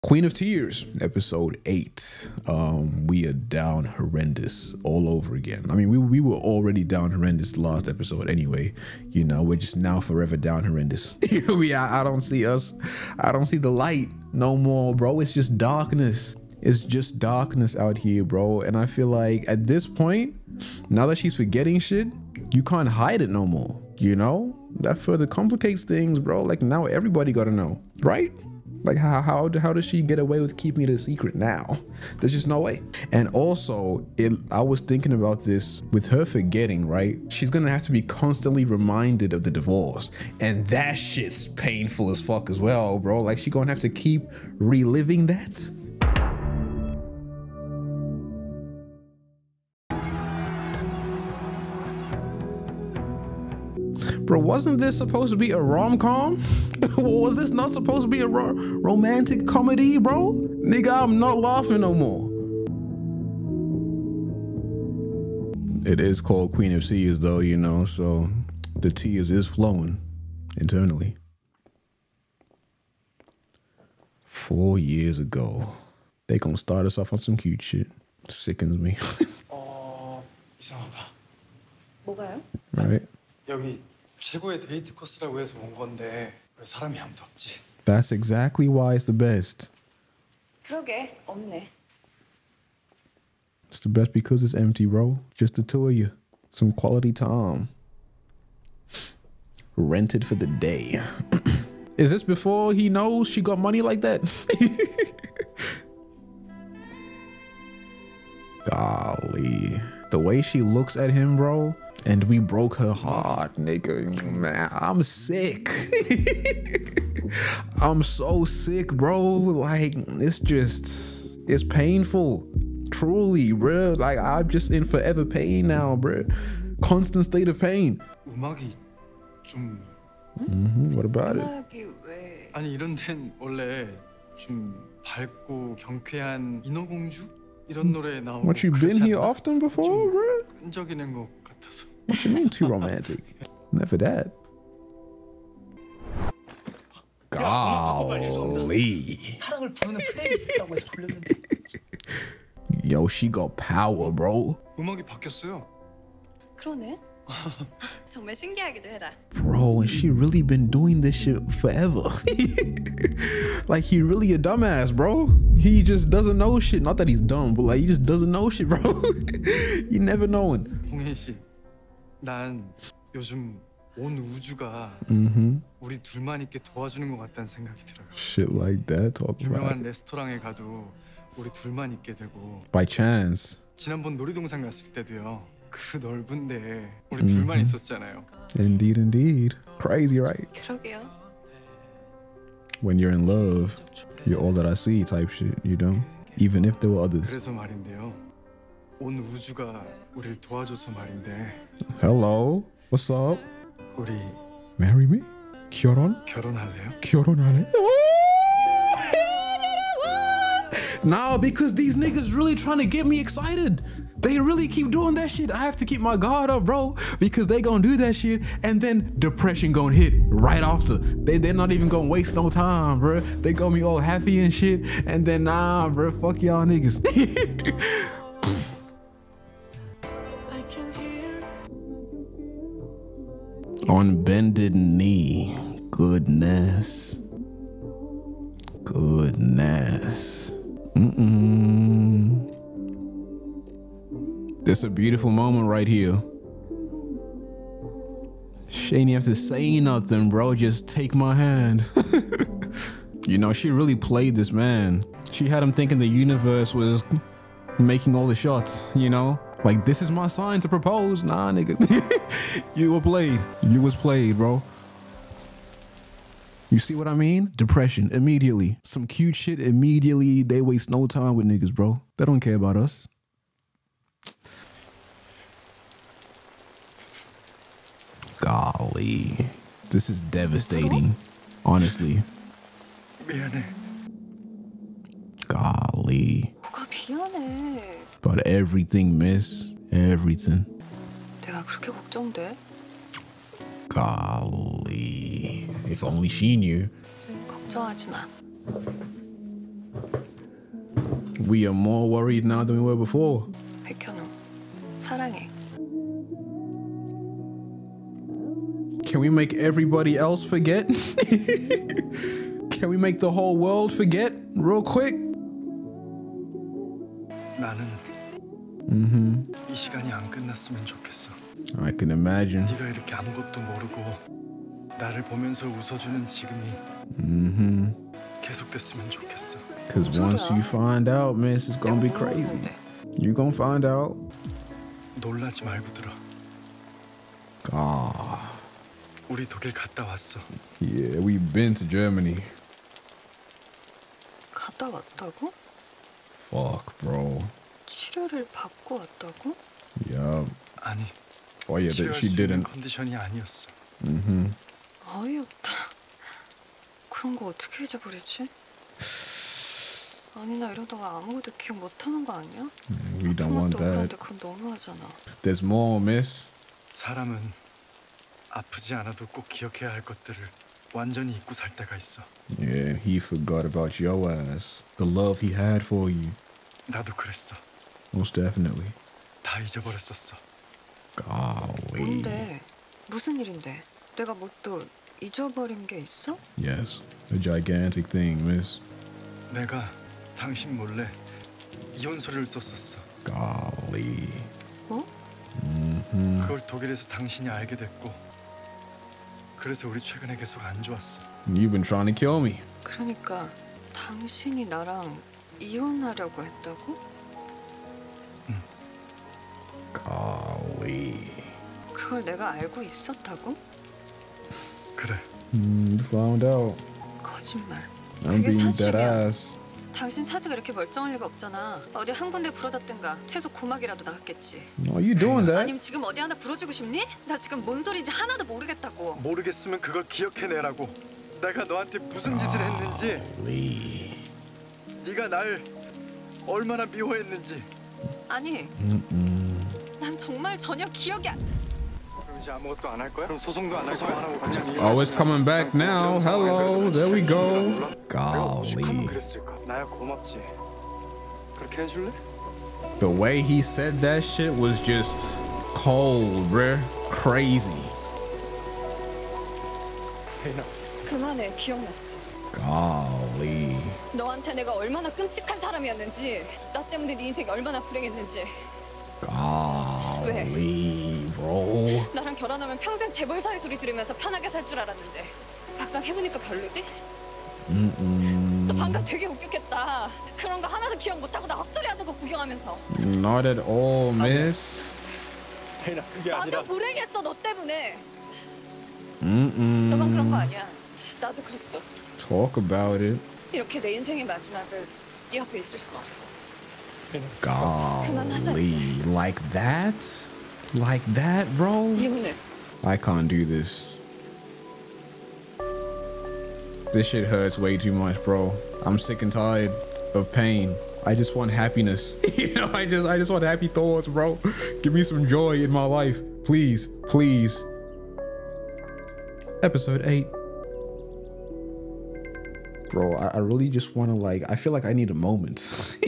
Queen of Tears, episode 8. We are down horrendous all over again. I mean, we were already down horrendous last episode anyway. You know, we're just now forever down horrendous. I don't see the light no more, bro. It's just darkness. It's just darkness out here, bro. And I feel like at this point, now that she's forgetting shit, you can't hide it no more. You know, that further complicates things, bro. Like now everybody gotta know, right? Like how does she get away with keeping it a secret now? There's just no way. And also, I was thinking about this with her forgetting, right? She's gonna have to be constantly reminded of the divorce, and that shit's painful as fuck as well, bro. Like she gonna have to keep reliving that. Bro, wasn't this supposed to be a rom-com? Was this not supposed to be a romantic comedy, bro? Nigga, I'm not laughing no more. It is called Queen of Tears though, you know, so the tears is flowing internally. 4 years ago. They gonna start us off on some cute shit. Sickens me. 이상하다. 뭐가요? Right? 여기 최고의 데이트 코스라고 해서 온 건데 왜 사람이 아무도 없지? That's exactly why it's the best. 그러게 없네. It's the best because it's empty, bro. Just the two of you. Some quality time. Rented for the day. Is this before he knows she got money like that? Golly. The way she looks at him, bro. And we broke her heart, nigga. Man, I'm sick. I'm so sick, bro. Like, it's painful. Truly, bro. Like, I'm just in forever pain now, bro. Constant state of pain. 음악이 좀 What about it? 음악이 왜? 아니 이런 데는 원래 좀 밝고 경쾌한 인어공주 이런 노래 나오고 What, you been here often before, bro? 끈적이는 것 같아서. What you mean too romantic? Never that. Golly. 사랑을 부르는 플레이리스트라고 해서 돌렸는데 Yo, she got power, bro. 음악이 바뀌었어요. 그러네. 정말 신기하기도 해라. Bro, and she really been doing this shit forever. Like, he really a dumbass, bro. He just doesn't know shit. Not that he's dumb, but like, he just doesn't know shit, bro. You never knowing. 홍혜인 씨, 난 요즘 온 우주가 우리 둘만 있게 도와주는 것 같다는 생각이 들어요. Shit like that, talk about 유명한 it. 레스토랑에 가도 우리 둘만 있게 되고 By chance. 지난번 놀이동산 갔을 때도요. 그 넓은데 우리 둘만 있었잖아요. Indeed, indeed. Crazy, right? 그러게요. When you're in love, you're all that I see type shit, you know? Even if there were others. 그래서 말인데요. 온 우주가 우리를 도와줘서 말인데 Hello? What's up? 우리 Marry me? 결혼? 결혼할래요? 결혼하네? Nah, because these niggas really trying to get me excited. They really keep doing that shit. I have to keep my guard up, bro, because they gonna do that shit and then depression gonna hit right after. They're not even gonna waste no time, bro. They gonna be all happy and shit, and then nah, bro, fuck y'all niggas. On bended knee. Goodness. Goodness. This a beautiful moment right here. She ain't have to say nothing, bro. Just take my hand. You know, she really played this man. She had him thinking the universe was making all the shots, you know? Like, this is my sign to propose. Nah, nigga. You were played. You was played, bro. You see what I mean? Depression, immediately. Some cute shit, immediately. They waste no time with niggas, bro. They don't care about us. Golly. This is devastating. Honestly. 미안해. Golly. 뭐가 미안해. About everything, miss. Everything. 내가 그렇게 걱정돼? Golly. If only she knew. 걱정하지 마. We are more worried now than we were before. 백현우, 사랑해. Can we make everybody else forget? Can we make the whole world forget real quick? 나는 이 시간이 안 끝났으면 좋겠어. I can imagine. 네가 이렇게 아무것도 모르고 나를 보면서 웃어주는 지금이 계속됐으면 좋겠어. Because once you find out, miss, it's gonna be crazy. You gonna find out. 놀라지 말고 들어. Ah, 우리 독일 갔다 왔어. yeah, we've been to Germany. 갔다 왔다고? Fuck, bro. 치료를 받고 왔다고? Yeah. 아니, Oh yeah, 치료할 that 수 she 있는 didn't. 컨디션이 아니었어. 어이없다. 그런 거 어떻게 잊어버리지? 아니 나 이러다가 아무것도 기억 못하는 거 아니야? We don't want 그런데 that. 그건 너무하잖아. There's more, miss. 사람은 아프지 않아도 꼭 기억해야 할 것들을 완전히 잊고 살 때가 있어. Yeah, he forgot about your ass. The love he had for you. 나도 그랬어. Most definitely. 다 잊어버렸었어. Golly. 뭔데? 무슨 일인데? 내가 뭐 또 잊어버린 게 있어? Yes, a gigantic thing, miss. 내가 당신 몰래 이혼서를 썼었어. Golly. 뭐? 그걸 독일에서 당신이 알게 됐고 그래서 우리 최근에 계속 안 좋았어. You've been trying to kill me. 그러니까 당신이 나랑 이혼하려고 했다고? Golly. 그걸 내가 알고 있었다고? 그래. You found out. 거짓말. I'm 그게 being dead 사실이야. ass. 당신 사지가 이렇게 멀쩡할 리가 없잖아. 어디 한 군데 부러졌든가 최소 고막이라도 나갔겠지. Are you doing that? 아니면 지금 어디 하나 부러지고 싶니? 나 지금 뭔 소리인지 하나도 모르겠다고. 모르겠으면 그걸 기억해내라고. 내가 너한테 무슨 짓을 했는지, Golly. 네가 날 얼마나 미워했는지. 아니, 난 정말 전혀 기억이 안. 그럼 이제 아무것도 안 할 거야? 그럼 소송도 안 할 거야? 안 하고 그냥 Oh, it's coming back now. Hello, there we go. 내가 오죽하면 Golly. 그랬을까? 나야 고맙지. 그렇게 해줄래? The way he said that shit was just cold, bruh. Crazy. 그만해, 기억났어. Golly. 너한테 내가 얼마나 끔찍한 사람이었는지, 나 때문에 네 인생이 얼마나 불행했는지. Golly, bro. 나랑 결혼하면 평생 재벌 사회 소리 들으면서 편하게 살 줄 알았는데 막상 해보니까 별로지? 너 방금 되게 웃겼겠다. 그런 거 하나도 기억 못하고 나 헛소리 하는 거 구경하면서. Not at all, miss. 혜인아, 그게 나도 불행했어, 너 때문에. 너만 그런 거 아니야. 나도 그랬어. Talk about it. 이렇게 내 인생의 마지막을 네 앞에 있을 순 없어. Golly. Like that? Like that, bro? 이혼해. I can't do this. This shit hurts way too much, bro. I'm sick and tired of pain. I just want happiness. You know, I just want happy thoughts, bro. Give me some joy in my life. Please, please. Episode 8. Bro, I really just want to I feel like I need a moment.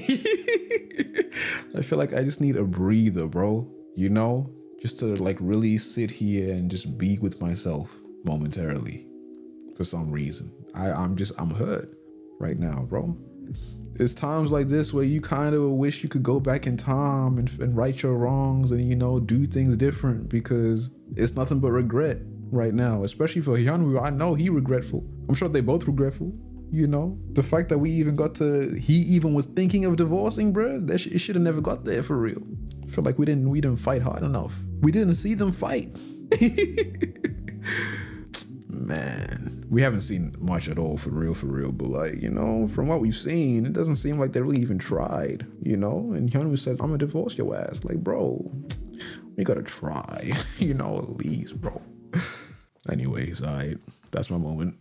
I feel like I just need a breather, bro. You know? Just to really sit here and just be with myself momentarily. For some reason. I'm hurt right now, bro. It's times like this where you kind of wish you could go back in time and right your wrongs and, you know, do things different because it's nothing but regret right now, especially for Hyunwoo. I know he regretful. I'm sure they both regretful. You know, the fact that he even was thinking of divorcing, bruh, it should have never got there for real. I feel like we didn't fight hard enough. We didn't see them fight. Man, we haven't seen much at all for real, but you know, from what we've seen, it doesn't seem like they really even tried, you know? And Hyunwoo said, I'm gonna divorce your ass. Bro, we gotta try, you know, at least, bro. Anyways, that's my moment.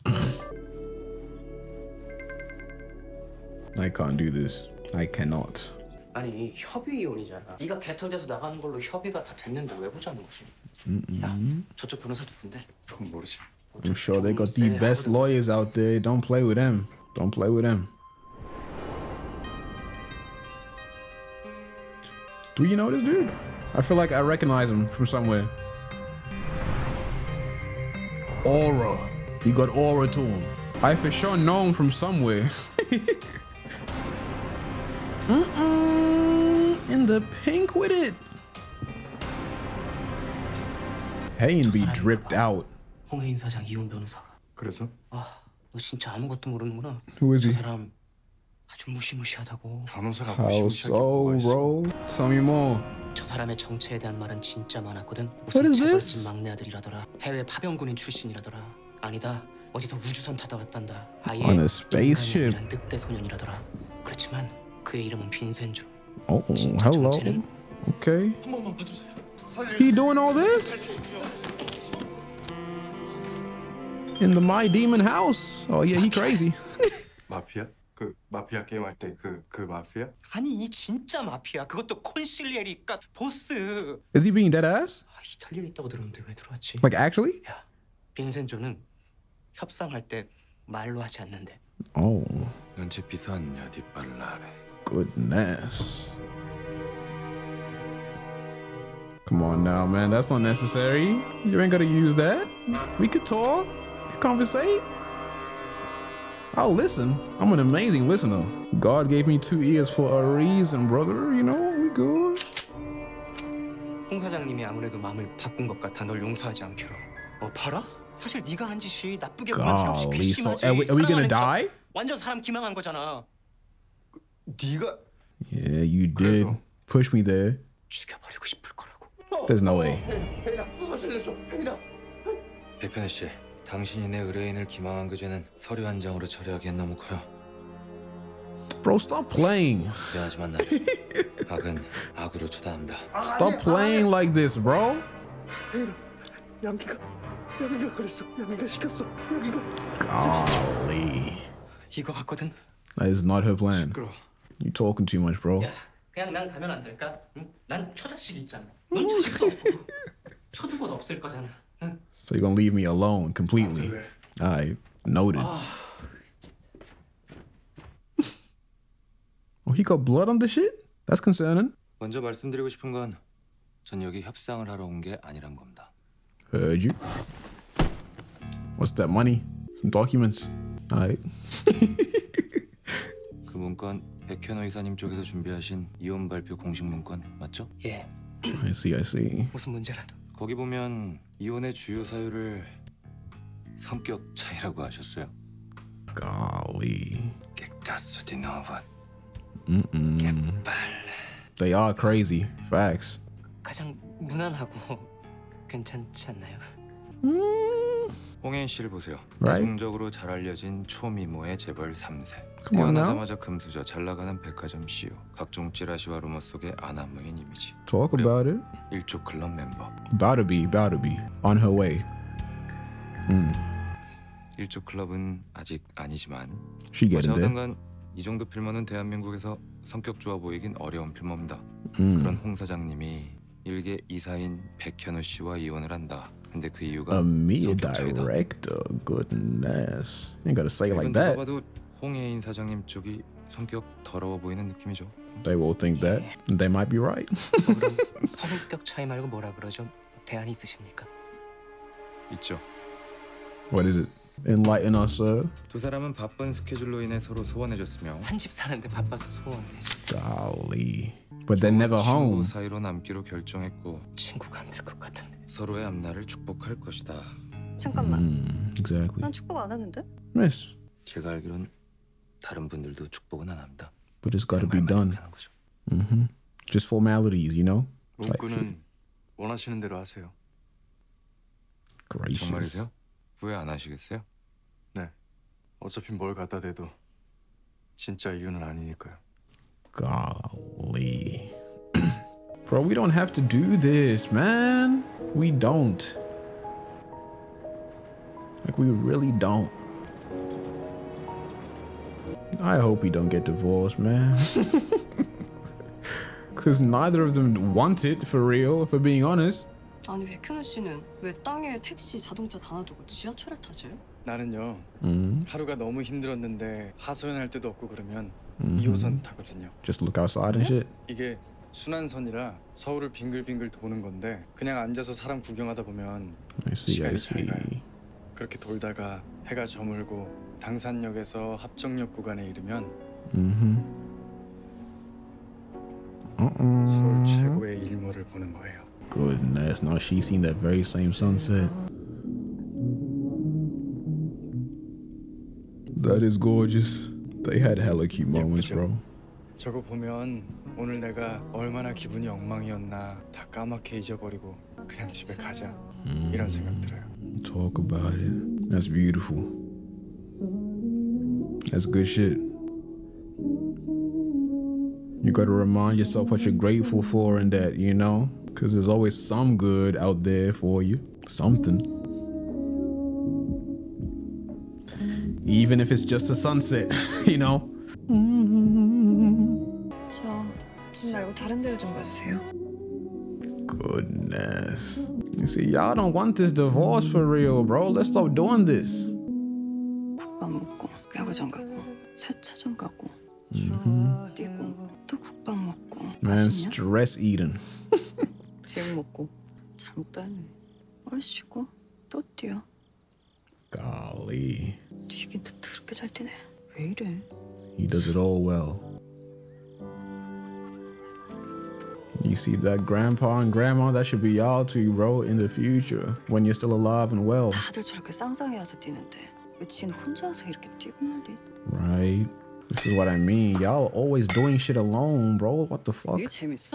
I can't do this. I cannot. 아니 협의 이혼이잖아. 네가 개털돼서 나가는 걸로 협의가 다 됐는데 왜 보자는 거지? 야, 저쪽 변호사 누군데? 그건 모르지. I'm sure they got the best lawyers out there. Don't play with them. Don't play with them. Do you know this dude? I feel like I recognize him from somewhere. Aura. He got aura to him. I for sure know him from somewhere. In the pink with it. Hain be dripped out. 홍혜인 사장 이혼 변호사가. 그래서? 아, 너 진짜 아무것도 모르는구나. Who is 저 he? 사람 아주 무시무시하다고. 변호사가 How 무시무시하게 so, 뭐가 있어? bro? Tell me more. 저 사람의 정체에 대한 말은 진짜 많았거든. What 무슨 is 재벌집 this? 막내 아들이라더라. 해외 파병군인 출신이라더라. 아니다. 어디서 우주선 타다 왔단다. 아예 On a spaceship. 인간이란 늑대 소년이라더라. 그렇지만 그의 이름은 빈센조. Oh, 진짜 hello. 정체는? Okay. 한 번만 봐주세요. He doing all this? In the My Demon house? Oh yeah, he crazy. 마피아? 그 마피아 게임 할 때 그 마피아? 아니 진짜 마피아. 그것도 콘실리에리까 보스. Is he being dead ass? 아, 이탈리아에 있다고 들었는데 왜 들어왔지? Like actually? 야, 빈센조는 협상할 때 말로 하지 않는데. Oh, Non c'è bisogno di parlare. goodness. Come on now, man. That's unnecessary. You ain't gotta use that. We could talk, conversate. I'll listen. I'm an amazing listener. God gave me 2 ears for a reason, brother. You know, we good. 홍 사장님이 아무래도 마음을 바꾼 것 같아. 널 용서하지 않기로. 봐라? 사실 네가 한 짓이 나쁘게 보면 한없이 Golly, so 괘씸하지. are we gonna 사랑하는 척. die? 완전 사람 기망한 거잖아. 네가 Yeah, you did 그래서? push me there. 죽여버리고 싶을 거라고. There's no way. 백현우 씨, 당신이 내 의뢰인을 기망한 그 죄는 서류 한 장으로 처리하기엔 너무 커요. Bro, stop playing. 미안하지만 난 악은 악으로 처단합니다. Stop playing like this, bro. 양기가 그랬어. 양기가 시켰어. 양기가. Golly. 이거 같거든. That is not her plan. 시끄러. You talking too much, bro. 야, 그냥 난 가면 안 될까? 응? 난 초자식 있잖아. 넌 자식도 없고 초두곳 없을 거잖아. 응? So you're gonna leave me alone completely. Alright, noted. Oh, he got blood on the shit? That's concerning. 먼저 말씀드리고 싶은 건 전 여기 협상을 하러 온 게 아니란 겁니다. Heard you. What's that money? Some documents. Alright. 그 문건 백현호 이사님 쪽에서 준비하신 이혼 발표 공식 문건 맞죠? 예, I see. 무슨 문제라도. 거기 보면 이혼의 주요 사유를 성격 차이라고 하셨어요. Golly. Che cazzo di nuovo? They are crazy. Facts. 가장 무난하고 괜찮지 않나요? 홍혜인 씨를 보세요. Right. 대중적으로 잘 알려진 초미모의 재벌 3세. Come on now. 태어나자마자 금수저, 잘 나가는 백화점 CEO. 각종 찌라시와 루머 속에 아나무인 이미지. Talk about it. 일조 클럽 멤버. About to be. On her way. 일조 클럽은 아직 아니지만 She getting there. 어쨌든 이 정도 필모는 대한민국에서 성격 좋아 보이긴 어려운 필모입니다. 그런 홍 사장님이 일개 이사인 백현우 씨와 이혼을 한다. 근데 그 이유가 A media 성격 차이다. director. Goodness. You ain't gotta say it like 이건 누가 that. 봐도 홍혜인 사장님 쪽이 성격 더러워 보이는 느낌이죠. They will think that. They might be right. 그럼 성격 차이 말고 뭐라 그러죠? 대안이 있으십니까? 있죠. What is it? Enlighten us, sir. 두 사람은 바쁜 스케줄로 인해 서로 소원해졌으며 한 집 사는데 바빠서 소원해줘. Golly. But they're never home. 친구 사이로 남기로 결정했고 친구가 안 될 것 같은데. 서로의 앞날을 축복할 것이다. 잠깐만. Exactly. 난 축복 안 했는데? Miss. 제가 알기론 다른 분들도 축복은 안 합니다. But it's gotta be 말만 done. 이렇게 하는 거죠. Just formalities, you know? 문구는 원하시는 대로 하세요. Gracious. 정말이세요? 후회 안 하시겠어요? 네. 어차피 뭘 갖다 대도 진짜 이유는 아니니까요. Golly. Bro, we don't have to do this, man. We don't. Like, we really don't. I hope we don't get divorced, man. Because neither of them want it, for real, for being honest. 아니 백현우 씨는 왜 땅에 택시, 자동차 다 놔두고 지하철을 타세요? 나는요. 하루가 너무 힘들었는데 하소연할 데도 없고 그러면 2호선 타거든요. Just look outside and shit. 이게 순환선이라 서울을 빙글빙글 도는 건데 그냥 앉아서 사람 구경하다 보면 I see. 잘 가요. 그렇게 돌다가 해가 저물고 당산역에서 합정역 구간에 이르면 서울 최고의 일몰을 보는 거예요. Goodness, now she's seen that very same sunset. That is gorgeous. They had hella cute moments, bro. 저거 보면 오늘 내가 얼마나 기분이 엉망이었나 다 까맣게 잊어버리고 그냥 집에 가자 이런 생각 들어요. Talk about it. That's beautiful. That's good shit. You gotta remind yourself what you're grateful for and that, you know, because there's always some good out there for you. Something. Even if it's just a sunset, you know. 집 말고 다른 데를 좀 가주세요. Goodness. You see, y'all don't want this divorce for real, bro. Let's stop doing this. 국밥 먹고 야구장 가고 세차장 가고 뛰고 또 국밥 먹고 Man, stress eating. 제육 먹고 잘 먹다니 쉬고 또 뛰어. Golly. 뛰긴 또 더럽게 잘 뛰네. 왜 이래? He does it all well. You see that grandpa and grandma, that should be y'all two, bro, in the future when you're still alive and well. 다들 저렇게 쌍쌍이 와서 뛰는데 왜 지는 혼자 와서 이렇게 뛰고 난리? Right? This is what I mean. Y'all are always doing shit alone, bro. What the fuck? 이게 재밌어?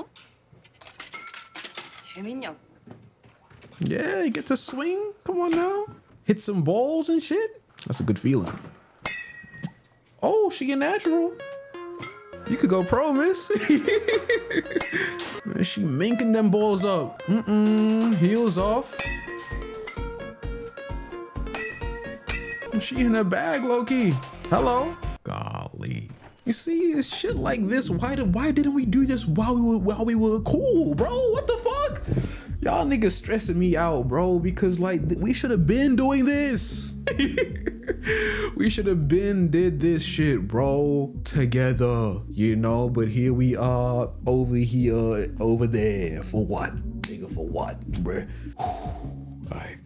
재밌냐고. Yeah, you get to swing. Come on now. Hit some balls and shit. That's a good feeling. Oh, she a natural. You could go pro, miss. Man, she minking them balls up. Heels off. She in her bag, Loki. Hello. Golly. You see, it's shit like this. Why didn't we do this while we were cool, bro? What the fuck? Y'all niggas stressing me out, bro, because like we should have been doing this. We should have been did this shit, bro, together, you know, but here we are over here, over there. For what? Nigga, for what, bruh? Alright.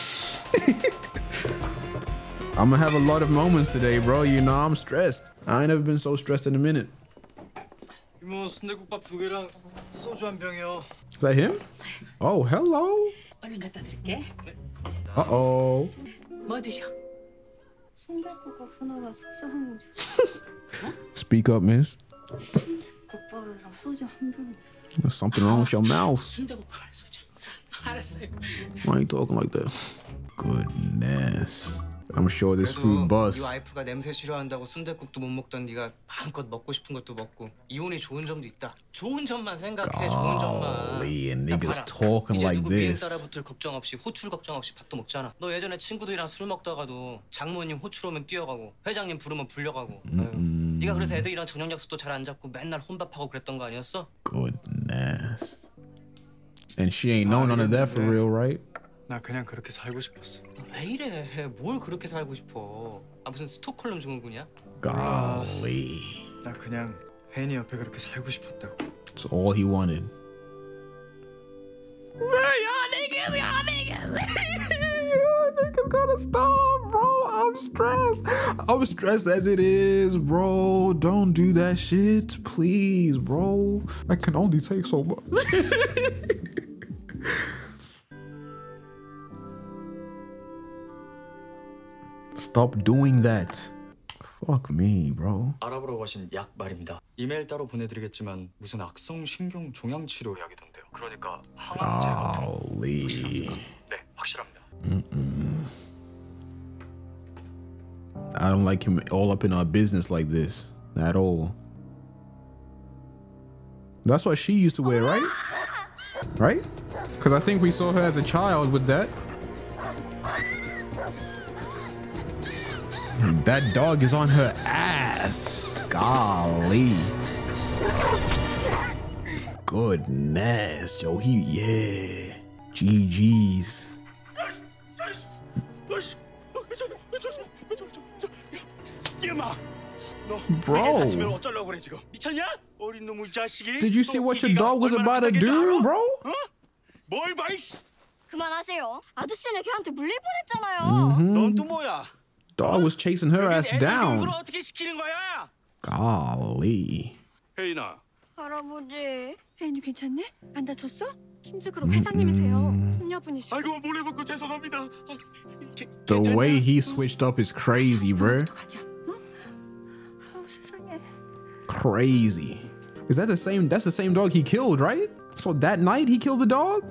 I'm gonna have a lot of moments today, bro. You know, I'm stressed. I ain't never been so stressed in a minute. 이모 순대국밥 2개랑 소주 한 병이요. Is that him? Oh, hello. 얼른 갖다 드릴게. Uh-oh. 뭐 드셔? 순대국밥 하나랑 소주 한 병. Speak up, miss. 순대국밥이랑 소주 한 병. There's something wrong with your mouth. 순대국밥 소주. 알았어요. Why are you talking like that? Goodness. I'm sure this food 네 bust. 와이프가 냄새 싫어한다고 순댓국도 못 먹던 네가 마음껏 먹고 싶은 것도 먹고 이혼이 좋은 점도 있다. 좋은 점만 생각해. 좋은 점만. Golly, and 야, niggas 봐라. talking 이제 like 누구 비행 this. 따라붙을 걱정 없이 호출 걱정 없이 밥도 먹잖아. 너 예전에 친구들이랑 술 먹다가도 장모님 호출 오면 뛰어가고 회장님 부르면 불려가고. 네가 그래서 애들이랑 저녁 약속도 잘 안 잡고 맨날 혼밥하고 그랬던 거 아니었어? Goodness. And she ain't know none of that for real, right? 나 그냥 그렇게 살고 싶었어. 왜 이래? 뭘 그렇게 살고 싶어? 아 무슨 스톡홀름 증후군이야? Golly. 나 그냥 혜인이 옆에 그렇게 살고 싶었다고. That's all he wanted. Y'all niggas gotta stop, bro. I'm stressed. I'm stressed as it is, bro. Don't do that shit, please, bro. I can only take so much. Stop doing that. Fuck me, bro. 알아보러 가신 약 말입니다. 이메일 따로 보내드리겠지만 무슨 악성 신경 종양 치료 약이던데요. 그러니까 항암제 Golly. 네, 확실합니다. I don't like him all up in our business like this at all. That's what she used to wear, right? Right? Because I think we saw her as a child with that. That dog is on her ass. Golly. Goodness, Joe. Yeah. GG's. 이마, 너 Bro. 다치면 어쩌려고 그래 지금? 미쳤냐? 어린 놈의 자식이. Did you see what your dog was about to do, bro? 뭘 봐? 이씨. 그만하세요. 아저씨네 걔한테 물릴 뻔했잖아요. 넌 또 뭐야? Dog was chasing her ass 애들 down. 교육을 어떻게 시키는 거야? Golly. 혜인아. 할아버지. 혜인이 괜찮네? 안 다쳤어? 킨즈그룹 회장님이세요. 손녀분이시고. 아이고 몰래 먹고 죄송합니다. The way he switched up is crazy, bro. 가자. 어? 아우 세상에. Crazy. Is that the same? That's the same dog he killed, right? So that night he killed the dog?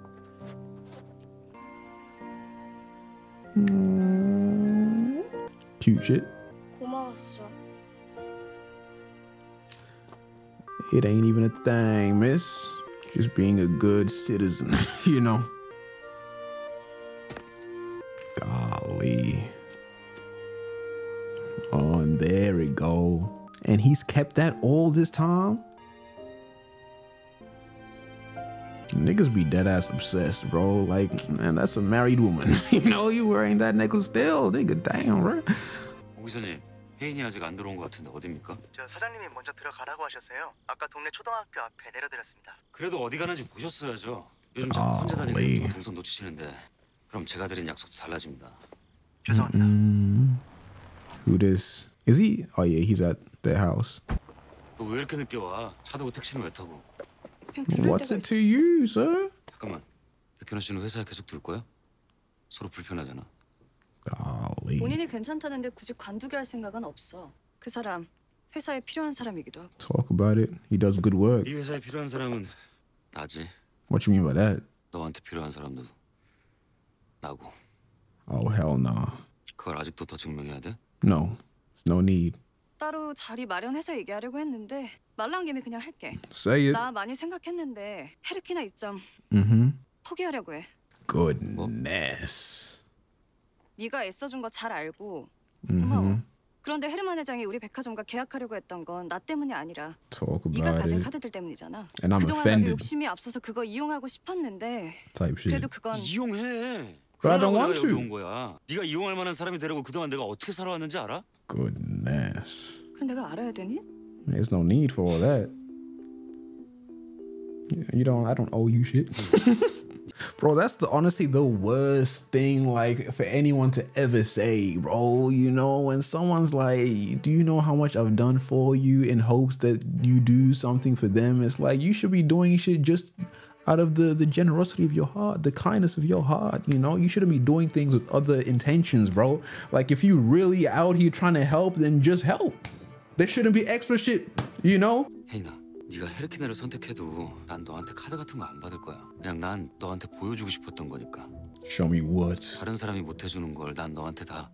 Cute shit. 고마웠어. It ain't even a thing, miss. Just being a good citizen, you know. Golly. Oh, and there we go. And he's kept that all this time? Niggas be dead ass obsessed, bro. Like, man, that's a married woman. You know, you wearing that necklace still, nigga. Damn, bro. 오 기사님, 혜인이 아직 안 들어온 것 같은데 어딥니까? 저 사장님이 먼저 들어가라고 하셨어요. 아까 동네 초등학교 앞에 내려드렸습니다. 그래도 어디 가는지 보셨어야죠. 요즘 자꾸 혼자 다니고 동선 놓치시는데. 그럼 제가 드린 약속도 달라집니다. 죄송합니다. Who this? Is he? Oh yeah, he's at their house. 너 왜 이렇게 늦게 와? 차 타고 택시는 왜 타고? What's it to you, sir? 잠깐만, 백현아 씨는 회사에 계속 둘 거야? 서로 불편하잖아. Golly. 본인이 괜찮다는데 굳이 관두게 할 생각은 없어. 그 사람 회사에 필요한 사람이기도 하고. Talk about it. He does good work. 이 회사에 필요한 사람은 나지. What you mean by that? 너한테 필요한 사람도 나고. Oh hell no. 그걸 아직도 더 증명해야 돼? No, there's no need. 따로 자리 마련해서 얘기하려고 했는데 말 나온 김에 그냥 할게. Say it. 나 많이 생각했는데 헤르키나 입점 포기하려고 해. Goodness. 네가 애써준 거 잘 알고 고마워. 그런데 헤르만 회장이 우리 백화점과 계약하려고 했던 건 나 때문이 아니라 Talk 네가 about 가진 it. 카드들 때문이잖아. And I'm 그동안 나도 offended. 욕심이 앞서서 그거 이용하고 싶었는데 Type shit. 그래도 그건 이용해. But I don't 그러라고 want 내가 여기 to. 온 거야. 네가 이용할 만한 사람이 되려고 그동안 내가 어떻게 살아왔는지 알아? Goodness. 그럼 내가 알아야 되니? There's no need for all that. You don't. I don't owe you shit. Bro, that's honestly the worst thing like for anyone to ever say, bro. You know, when someone's like, do you know how much I've done for you in hopes that you do something for them? It's like you should be doing shit just out of the generosity of your heart, the kindness of your heart, you know? You shouldn't be doing things with other intentions, bro. Like if you really out here trying to help, then just help. There shouldn't be extra shit, you know? 혜인아, 네가 헤르키네를 선택해도 난 너한테 카드 같은 거 안 받을 거야. 그냥 난 너한테 보여주고 싶었던 거니까. Show me what? 다른 사람이 못 해주는 걸 난 너한테 다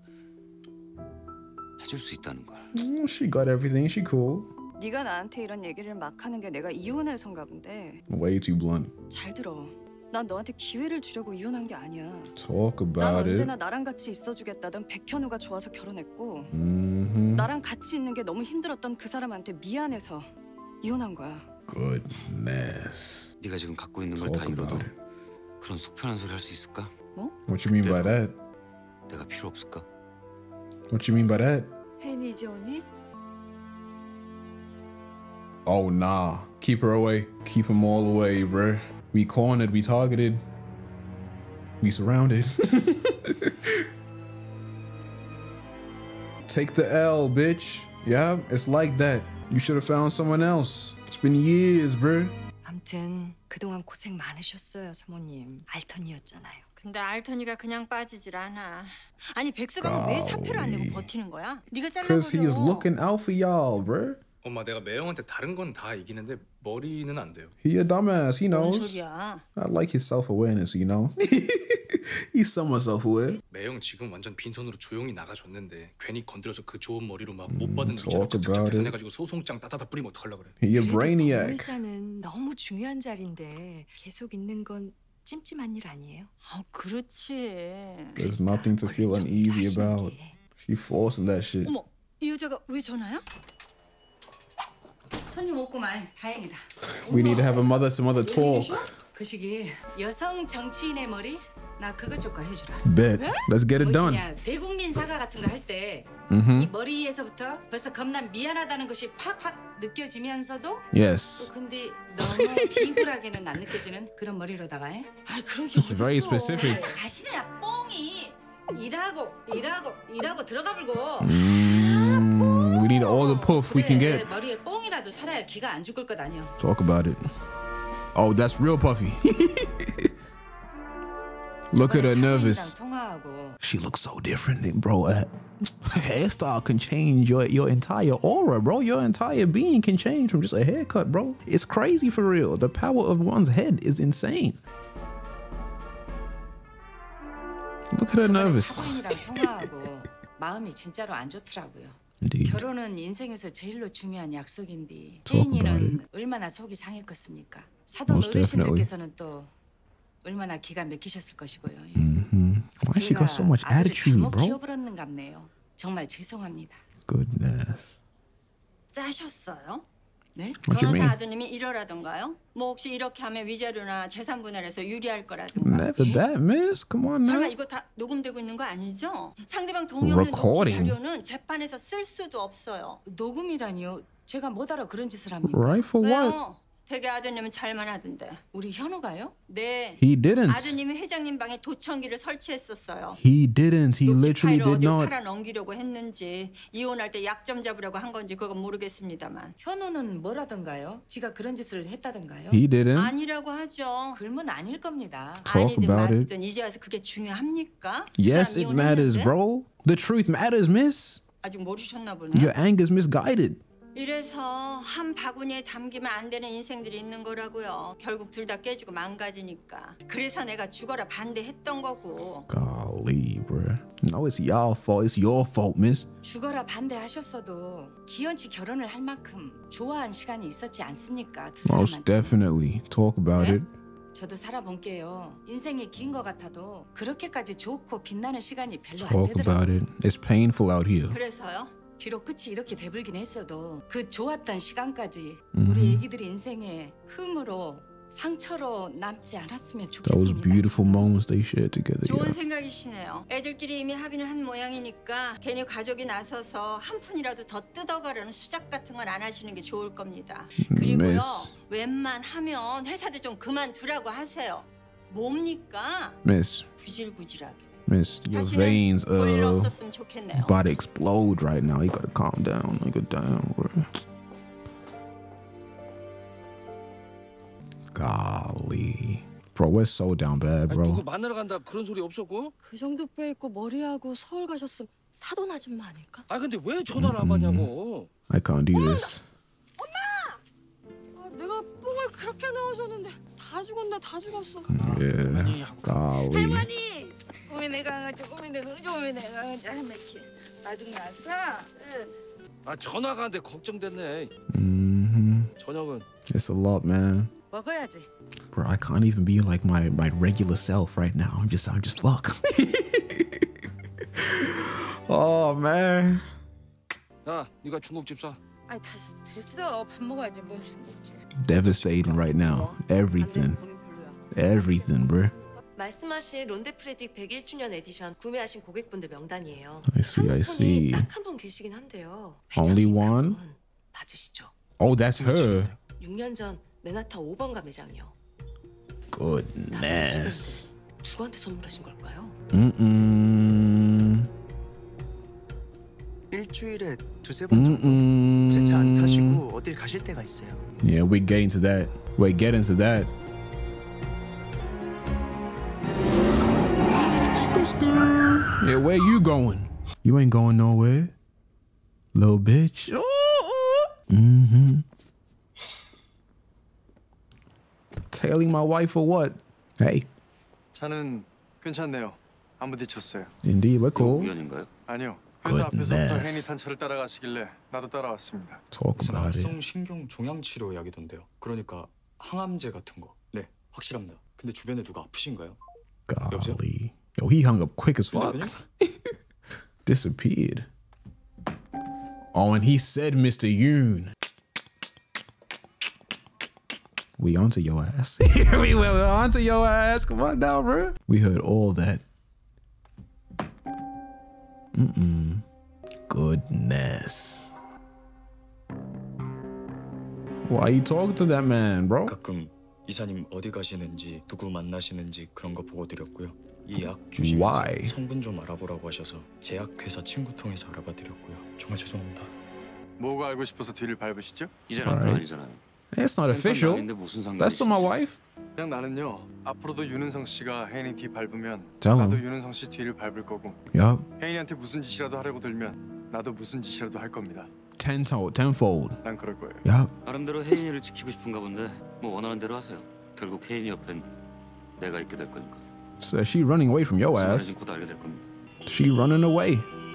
해줄 수 있다는 걸. She got everything. She cool. 네가 나한테 이런 얘기를 막 하는 게 내가 이혼해서인가 본데. Way too blunt. 잘 들어. 난 너한테 기회를 주려고 이혼한 게 아니야. Talk 난 about it. 언제나 나랑 같이 있어주겠다던 백현우가 좋아서 결혼했고 나랑 같이 있는 게 너무 힘들었던 그 사람한테 미안해서 이혼한 거야. Goodness. 네가 지금 갖고 있는 걸 다 Talk 잃어도 about it. 그런 속편한 소리 할 수 있을까? What you mean by that? 내가 필요 없을까? What you mean by that? 혜인이 이제 오니? Oh nah. Keep her away. Keep them all away, bruh. We cornered, we targeted. We surrounded. Take the L, bitch. Yeah, it's like that. You should have found someone else. It's been years, bruh. 아무튼 그동안 고생 많으셨어요, 사모님. 알턴이었잖아요. 근데 알턴이가 그냥 빠지질 않아. 아니 백서방은 왜 사표를 안 내고 버티는 거야? 네가 Cause he's 잘라버려. looking out for y'all, bruh. 엄마 내가 매형한테 다른 건 다 이기는데 머리는 안 돼요. He a dumbass, he 뭔 knows. 소리야? I like his self-awareness, you know. He's somewhat self-aware. 매형 지금 완전 빈손으로 조용히 나가줬는데 괜히 건드려서 그 좋은 머리로 막 못 받은 talk 의자를 about it. 계산해가지고 소송장 따다다 뿌리면 어떡하려고 그래. He a 그래도 brainiac. 회사는 너무 중요한 자리인데 계속 있는 건 찜찜한 일 아니에요? 아 그렇지. There's nothing to feel uneasy about. She forcing that shit. 어머 이 여자가 왜 전화야? 손님 없구만. 다행이다. We need to have a mother-to-mother talk. 그 시기 여성 정치인의 머리 나 그것 조금 해주라. Bet. Let's get it done. 무엇이냐, 대국민 사과 같은 거 할 때 이 Mm-hmm. 머리에서부터 벌써 겁나 미안하다는 것이 팍팍 느껴지면서도 Yes. 또 근데 너무 비굴하게는 안 느껴지는 그런 머리로다가 해? 아 그런 게 It's very specific. 가시냐 뽕이 일하고 들어가 불고 We need all the puff we can get. 머리에 뽕이라도 살아야 기가 안 죽을 것 아니야. Talk about it. Oh, that's real puffy. Look at her nervous. 통화하고 She looks so different, bro. Hairstyle can change your entire aura, bro. Your entire being can change from just a haircut, bro. It's crazy for real. The power of one's head is insane. Look at her nervous. 사부인이랑 통화하고 마음이 진짜로 안 좋더라고요. Indeed. 결혼은 인생에서 제일로 중요한 약속인데 Talk about 혜인이는 얼마나 속이 상했겠습니까? 사돈 Most definitely. 어르신들께서는 또 얼마나 기가 막히셨을 것이고요. Mm-hmm. Why she got so much attitude, bro? 키워버렸는갑네요. 정말 죄송합니다. Goodness. 짜셨어요? 네? What you 변호사 mean? 아드님이 이러라던가요? 뭐 혹시 이렇게 하면 위자료나 재산 분할에서 유리할 거라든가. Never that, miss. Come on 설마 now. 이거 다 녹음되고 있는 거 아니죠? 상대방 동의 없는 녹취 Recording. 자료는 재판에서 쓸 수도 없어요. 녹음이라니요? 제가 뭐하러 그런 짓을 합니까? Right for what? 왜요? 되게 아드님은 잘만 하던데. 우리 현우가요? 네. He didn't. 아드님이 회장님 방에 도청기를 설치했었어요. He didn't. He literally 녹취 파일을 did 어디 not. 팔아 넘기려고 했는지 이혼할 때 약점 잡으려고 한 건지 그건 모르겠습니다만. 현우는 뭐라던가요? 지가 그런 짓을 했다던가요? He didn't. 아니라고 하죠. 그러면 아닐 겁니다. Talk 아니든 about it. 맞든 이제 와서 그게 중요합니까? Yes, 그 it 사람 matters, 이혼했는데? bro. The truth matters, miss. 아직 모르셨나 보네. Your anger's misguided. 이래서 한 바구니에 담기면 안 되는 인생들이 있는 거라고요. 결국 둘 다 깨지고 망가지니까. 그래서 내가 죽어라 반대했던 거고. Golly, bro. No, it's y'all fault. It's your fault, miss. 죽어라 반대하셨어도 기현치 결혼을 할 만큼 좋아한 시간이 있었지 않습니까? 두 Most 사람한테. definitely. Talk about 네? it. 저도 살아본게요. 인생이 긴 것 같아도 그렇게까지 좋고 빛나는 시간이 별로 안 Talk about 되더라고요. it. It's painful out here. 그래서요? 비록 끝이 이렇게 돼불긴 했어도 그 좋았던 시간까지 Mhm. 우리 애기들의 인생에 흠으로 상처로 남지 않았으면 Those 좋겠습니다. beautiful moments they shared together. 좋은 Yeah. 생각이시네요. 애들끼리 이미 합의는 한 모양이니까 괜히 가족이 나서서 한 푼이라도 더 뜯어가려는 수작 같은 건 안 하시는 게 좋을 겁니다. 그리고요. Miss. 웬만하면 회사도 좀 그만두라고 하세요. 뭡니까? Miss. 구질구질하게. Miss, your 다시는 veins 볼일 없었으면 좋겠네요. about to explode right now. You gotta calm down. Nigga, down, bro. Golly. Bro, we're so down bad, 누구 bro. 만나러 간다 그런 소리 없었고? 그 정도 빼입고 머리하고 서울 가셨으면 사돈 아줌마 아닐까? 아 근데 왜 전화를 안 받냐고. I can't do this. 아, 내가 뽕을 그렇게 넣어줬는데 다 죽었나 다 죽었어. Yeah. Golly. 할머니! 꿈이 내가 강아지 꿈이 내가 꿈이 내가 강아지 할매키 나중 나서 아 전화가 안 돼 걱정됐네. Mm-hmm. 저녁은 It's a lot, man. 먹어야지. Bro, I can't even be like my regular self right now. I'm just fuck. Oh man. 야 네가 중국집 사. 아니 됐어 밥 먹어야지 뭔 중국집. Devastating right now. Everything. Everything, bro. 말씀하신 론데프레딕 101주년 에디션 구매하신 고객분들 명단이에요. I see, I see. 딱 한 분 계시긴 한데요. Only one? 맞으시죠? Oh, that's her. 6년 전 맨하탄 5번가 매장이요. Goodness. 누구한테 선물하신 걸까요? 일주일에 두세 번 정도 제 차 안 타시고 어딜 가실 때가 있어요. Yeah, we're getting to that. We're getting to that. Yeah, where you going? You ain't going nowhere, little bitch. Mm-hmm. Tailing my wife for what? Hey. 차는 괜찮네요. 안 부딪혔어요. Indeed, we're cool. 우연인가요? 아니요. 회사 앞에서부터 Goodness. 혜인이 탄 차를 따라가시길래 나도 따라왔습니다. Talk 무슨 about it. 악성 신경 종양 치료 약이던데요. 그러니까 항암제 같은 거. 네, 확실합니다. 근데 주변에 누가 아프신가요? Golly. Yo, he hung up quick as fuck. Disappeared. Oh, and he said Mr. Yoon. We onto your ass. we were onto your ass. Come on now, bro. We heard all that. Goodness. Why you talking to that man, bro? 가끔 이사님 어디 가시는지 누구 만나시는지 그런 거 보고 드렸고요. 이 약 주시면서 Why? 성분 좀 알아보라고 하셔서 제약회사 친구 통해서 알아봐 드렸고요. 정말 죄송합니다. 뭐가 알고 싶어서 뒤를 밟으시죠? 이제 남편 아니잖아요. It's not official. That's to my wife. 그냥 나는요. 앞으로도 윤은성 씨가 혜인이 뒤 밟으면 Tell him. 나도 윤은성 씨 뒤를 밟을 거고 Yup. 혜인이한테 무슨 짓이라도 하려고 들면 나도 무슨 짓이라도 할 겁니다. Tenfold. 난 그럴 거예요. Yup. 나름대로 혜인이를 지키고 싶은가 본데 뭐 원하는 대로 하세요. 결국 혜인이 옆엔 내가 있게 될 거니까. So she running away from your ass. 곧 알게 될 겁니다. She running away.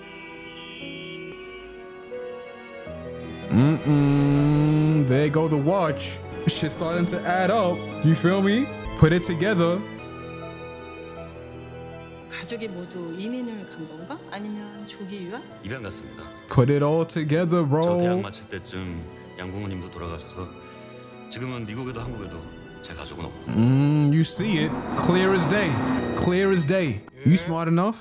There go the watch. Shit's starting to add up. You feel me? Put it together. 가족이 모두 이민을 간 건가? 아니면 조기 유학? 입양 갔습니다. Put it all together, 저 대학 bro. 마칠 때쯤 양부모님도 돌아가셔서 지금은 미국에도 한국에도 제 가족은 없고. You see it. Clear as day. Clear as day. You smart enough?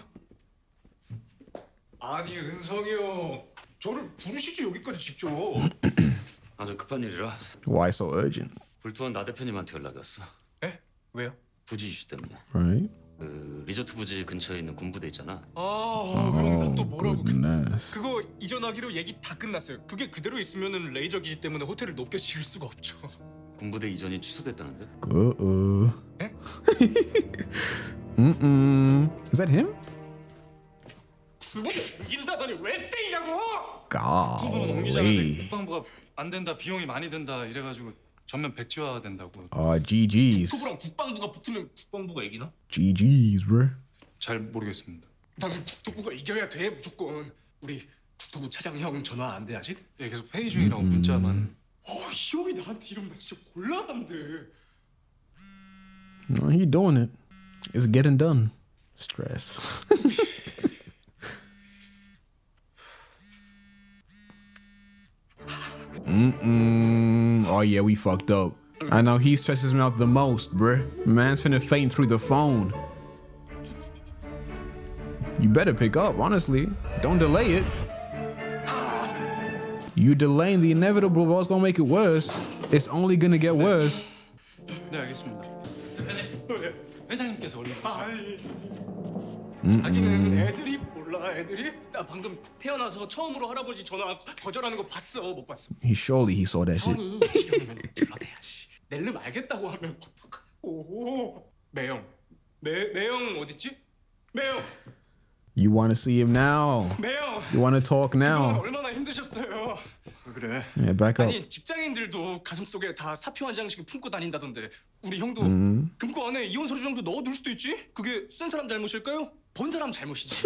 아니 은성이 형 저를 부르시지 여기까지 직접. 아주 급한 일이라. Why so urgent? 불투한 나 대표님한테 연락이 왔어. 에? 왜요? 부지 이슈 때문에. Right. 그 리조트 부지 근처에 있는 군부대 있잖아. 그럼 또 뭐라고? Goodness. 그거 이전하기로 얘기 다 끝났어요. 그게 그대로 있으면은 레이저 기지 때문에 호텔을 높게 지을 수가 없죠. 군부대 이전이 취소됐다는데? 에? Is that him? 군부대 옮긴다더니 왜 스테이냐고? Golly. 옮기자는데 국방부가 안 된다, 비용이 많이 든다 이래가지고 전면 백지화 된다고. GG's. 국토부랑 국방부가 붙으면 국방부가 이기나? GG's, bro. 잘 모르겠습니다. 나는 국토부가 이겨야 돼 무조건. 우리 국토부 차장 형 전화 안 돼 아직? 예, 계속 회의 중이라고 문자만. 이 형이 나한테 이러면 나 진짜 곤란한데. No, he doing it. It's getting done. Stress. Oh yeah, we fucked up. I know he stresses me out the most, bruh. Man's finna faint through the phone. You better pick up, honestly. Don't delay it. You delaying the inevitable, bro. It's gonna make it worse. It's only gonna get worse. 네, 알겠습니다. 회장님께서 얼른 자기는 애들이 몰라 애들이? 나 방금 태어나서 처음으로 할아버지 전화 거절하는 거 봤어 못 봤어? Surely he saw that shit. 형이 지금이면 불러대야지. 낼름 알겠다고 하면 어떡하고? 매형 매형 어딨지? 매형 You want to see him now. 매형 You want to talk 그동안 now. 얼마나 힘드셨어요. 그래? Yeah, back up. 아니 직장인들도 가슴속에 다 사표 한 장씩 품고 다닌다던데 우리 형도 금고 안에 이혼 서류 정도 넣어둘 수도 있지? 그게 쓴 사람 잘못일까요? 본 사람 잘못이지.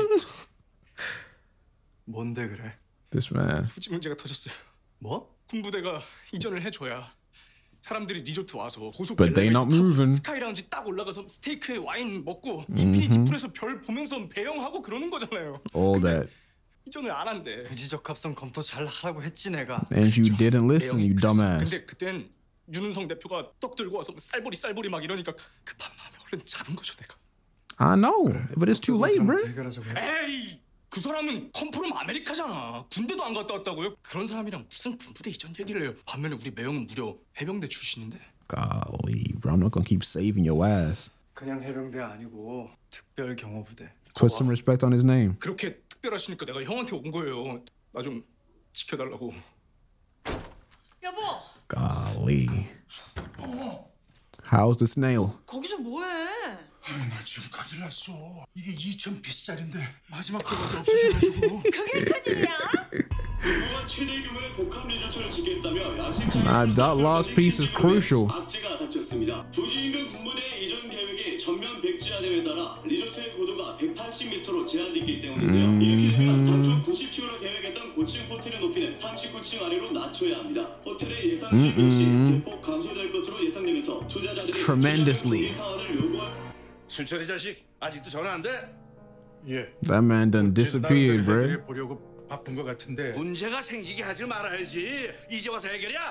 뭔데 그래? This man. 부지 문제가 터졌어요. 뭐? 군부대가 이전을 해줘야 사람들이 리조트 와서 고속 But they not moving. 스카이라운지 딱 올라가서 스테이크에 와인 먹고 인피니티 풀에서 별 보면서 배영하고 그러는 거잖아요. All that. 이전을 안 한대. 부지적 합성 검토 잘 하라고 했지 내가. And you didn't listen, you dumbass. 근데 그땐 윤은성 대표가 떡 들고 와서 쌀보리 막 이러니까 급한 마음에 얼른 잡은 거죠 내가. I know, but it's too late, bro. 에이, 그 사람은 컴프롬 아메리카잖아. 군대도 안 갔다 왔다고요? 그런 사람이랑 무슨 군부대 이전 얘기를 해요. 반면에 우리 매형은 무려 해병대 출신인데. Golly, bro, I'm not gonna keep saving your ass. 그냥 해병대 아니고 특별 경호부대. Put some respect on his name. 그렇게 특별하시니까 내가 형한테 온 거예요. 나 좀 지켜달라고. 여보. Golly. How's the snail? 거기서 뭐해? 나 지금 큰일 났어. 이게 2,000피스짜리인데 마지막 개밖에 없어져가지고. 그게 큰일이야? 최대 규모의 복합 리조트를 짓겠다며 야심 That last piece is crucial. 악재가 닥쳤습니다. 부지 인근 군부대 이전 계획이 전면 백지화됨에 따라 리조트의 고도가 180m로 제한됐기 때문인데요. 이렇게 되면 당초 90층으로 계획했던 고층 호텔의 높이는 39층 아래로 낮춰야 합니다. 호텔의 예상 수익 역시 대폭 감소될 것으로 예상되면서 투자자들이 Tremendously. 순철이 자식 아직도 전화 안 돼? 예. That man done disappeared, bro. 보려고 바쁜 것 같은데. 문제가 생기게 하지 말아야지. 이제 와서 해결이야?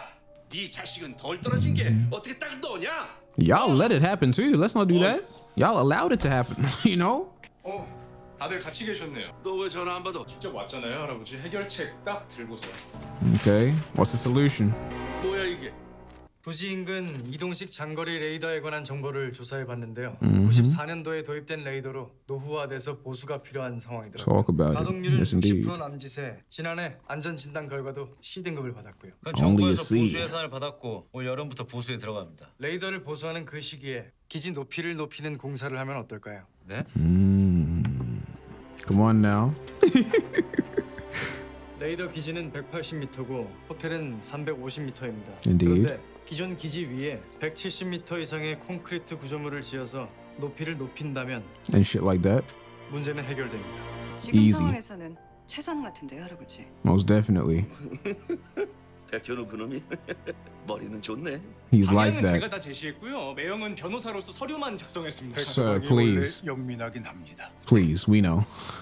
네 자식은 덜 떨어진 게 어떻게 딱 너냐? Y'all let it happen too. Let's not do that. Y'all allowed it to happen. You know? 다들 같이 계셨네요. 너 왜 전화 안 받아? 직접 왔잖아요, 할아버지. 해결책 딱 들고서. Okay. What's the solution? 뭐야 이게? 부지 인근 이동식 장거리 레이더에 관한 정보를 조사해봤는데요. Mhm. 94년도에 도입된 레이더로 노후화돼서 보수가 필요한 상황이더라고요. Talk about it. 가동률은 Yes, indeed. 60% 남짓에 지난해 안전진단 결과도 C등급을 받았고요. Only a C. 보수 예산을 받았고 올 여름부터 보수에 들어갑니다. 레이더를 보수하는 그 시기에 기지 높이를 높이는 공사를 하면 어떨까요? 네? Come on now. 레이더 기지는 180m고 호텔은 350m입니다. Indeed. 그런데 기존 기지 위에 170m 이상의 콘크리트 구조물을 지어서 높이를 높인다면 And shit like that. 문제는 해결됩니다. 지금 Easy. 상황에서는 최선 같은데요, 할아버지. Most definitely. 백현우 그놈이 머리는 좋네. He's like 방향은 제가 that. 다 제시했고요. 매형은 변호사로서 서류만 작성했습니다. Sir, please. 영민하긴 합니다. Please, we know.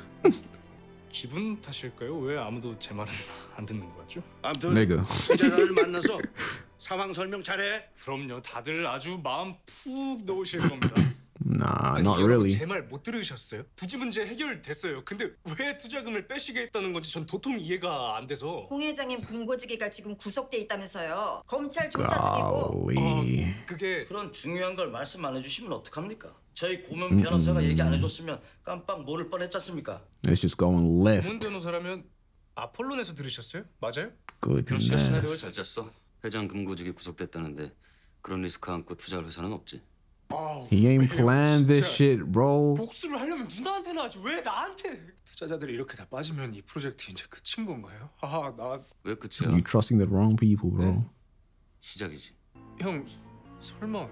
기분 탓일까요? 왜 아무도 제 말은 안 듣는 거죠? 아무튼 Nigga. 투자자를 만나서 상황 설명 잘해. 그럼요. 다들 아주 마음 푹 넣으실 겁니다. Nah, not 여러분 really. 제 말 못 들으셨어요? 부지 문제 해결됐어요. 근데 왜 투자금을 빼시게 했다는 건지 전 도통 이해가 안 돼서. 홍 회장님 금고지기가 지금 구속돼 있다면서요. 검찰 조사 중이고. Golly. 그게 그런 중요한 걸 말씀 안 해주시면 어떡합니까? 저희 고문 변호사가 얘기 안 해줬으면 깜빡 모를 뻔했지 않습니까? It's just going left. 고문 변호사라면 아폴론에서 들으셨어요? 맞아요? Goodness. 시나리오를 잘 짰어. 회장 금고직이 구속됐다는데 그런 리스크 안고 투자할 회사는 없지. He ain't planned this shit, bro. 복수를 하려면 누나한테나 하지 왜 나한테? 투자자들이 이렇게 다 빠지면 이 프로젝트 이제 끝인 건가요? 나 왜 끝이야? You trusting the wrong people, bro. 시작이지. 형 설마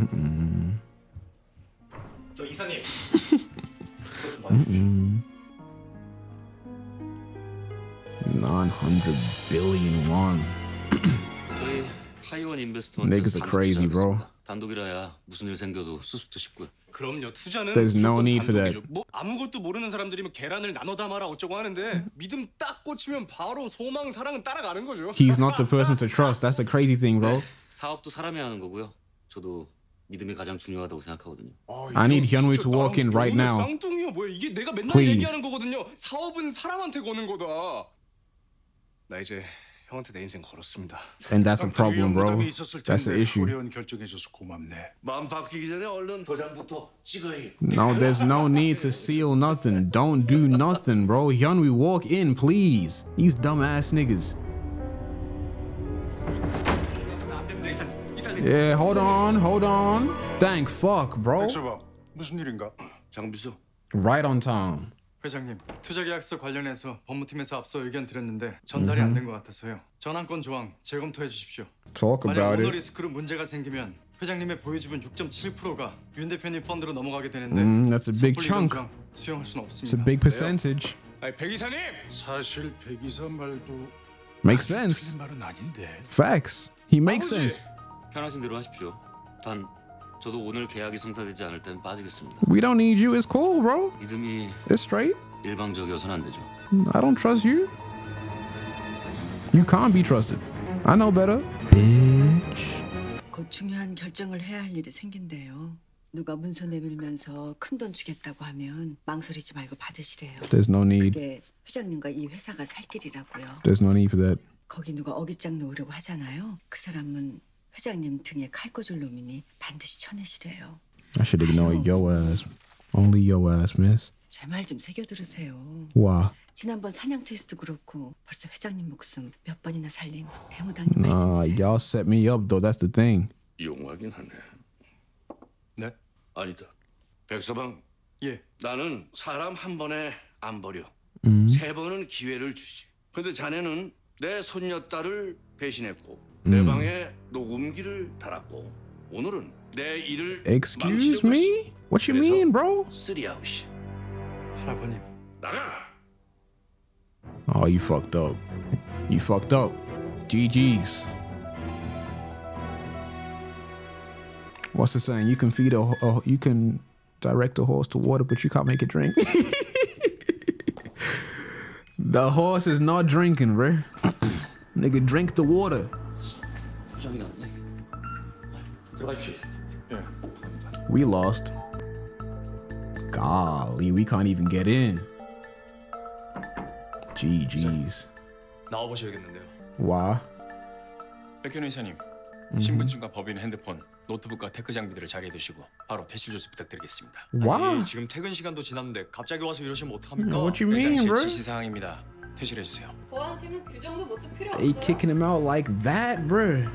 저 이사님 900 billion won. 저희 하이원 인베스트먼트 Niggas are crazy, bro. 단독이라야 무슨 일 생겨도 수습도 쉽고요. 그럼요. 투자는 There's no 무조건 need for that. 단독이죠. 뭐 아무것도 모르는 사람들이면 계란을 나눠 담아라 어쩌고 하는데 믿음 딱 꽂히면 바로 소망 사랑은 따라가는 거죠. He's not the person to trust. That's the crazy thing, bro. 사업도 사람이 하는 거고요. 저도 믿음이 가장 중요하다고 생각하거든요. I need Hyunwoo to walk in right now. 쌍둥이야 뭐야 이게 내가 맨날 Please. 얘기하는 거거든요. 사업은 사람한테 거는 거다. 나 이제 형한테 내 인생 걸었습니다. And that's a problem, bro. That's the issue. 어려운 결정해줘서 고맙네. 마음 바뀌기 전에 얼른 도장부터 찍어야. No, there's no need to seal nothing. Don't do nothing, bro. Hyunwoo, walk in, please. These dumbass niggas. Yeah, hold on. Thank fuck, bro. 백서방, 무슨 일인가? 장비서. Right on time. 회장님, 투자 계약서 관련해서 법무팀에서 앞서 의견 드렸는데 전달이 안 된 것 같아서요. 전환권 조항 재검토해 주십시오. Talk 만약 about 오너 it. 리스크로 문제가 생기면 회장님의 보유지분 6.7%가 윤 대표님 펀드로 넘어가게 되는데 That's a big 섣불리 chunk. 이런 조항 수용할 수는 It's 없습니다. a big percentage. 아니 백 이사님. 사실 백 이사 말도 Makes sense. 말은 아닌데. Facts. He makes sense. 편하신 대로 하십시오. 단 저도 오늘 계약이 성사되지 않을 땐 빠지겠습니다. We don't need you. It's cool, bro. 믿음이 It's straight. 일방적이어서는 안 되죠. I don't trust you. You can't be trusted. I know better. Bitch. 곧 중요한 결정을 해야 할 일이 생긴대요. 누가 문서 내밀면서 큰 돈 주겠다고 하면 망설이지 말고 받으시래요. There's no need. 그게 회장님과 이 회사가 살 길이라고요. There's no need for that. 거기 누가 어깃장 놓으려고 하잖아요. 그 사람은 회장님 등에 칼 꽂을 놈이니 반드시 쳐내시래요. I should ignore your ass. Only your ass, miss. 제 말 좀 새겨 들으세요. Why? 지난번 사냥 테스트 그렇고 벌써 회장님 목숨 몇 번이나 살린 대무당님 Nah, 말씀이세요. y'all set me up though. That's the thing. 용하긴 하네. 네? 아니다. 백서방. 예. 나는 사람 한 번에 안 버려. 음. 3번은 기회를 주지. 근데 자네는 내 손녀딸을 배신했고 내 방에 녹음기를 달았고 오늘은 내 일을 Excuse me? What you mean, bro? 쓰리아웃이. 할아버님. 나가. Oh, you fucked up. You fucked up. GG's. What's the saying? You can feed you can direct a horse to water, but you can't make it drink. The horse is not drinking, bro. Nigga, drink the water. 고장이 났네. 들어가 주십시오, 이사님. 예, 감사합니다. We lost. Golly, we can't even get in. GG's. 나와 보셔야겠는데요. Why? 백현우 이사님, 신분증과 법인 핸드폰, 노트북과 테크 장비들을 자리에 두시고 바로 퇴실 조치 부탁드리겠습니다. Wow. 지금 퇴근 시간도 지났는데 갑자기 와서 이러시면 어떡합니까? What you mean, 회장실 bro? 지시 사항입니다. 퇴실해 주세요. 보안팀은 그 정도 뭣도 필요 They 없어요. kicking him out like that, bruh.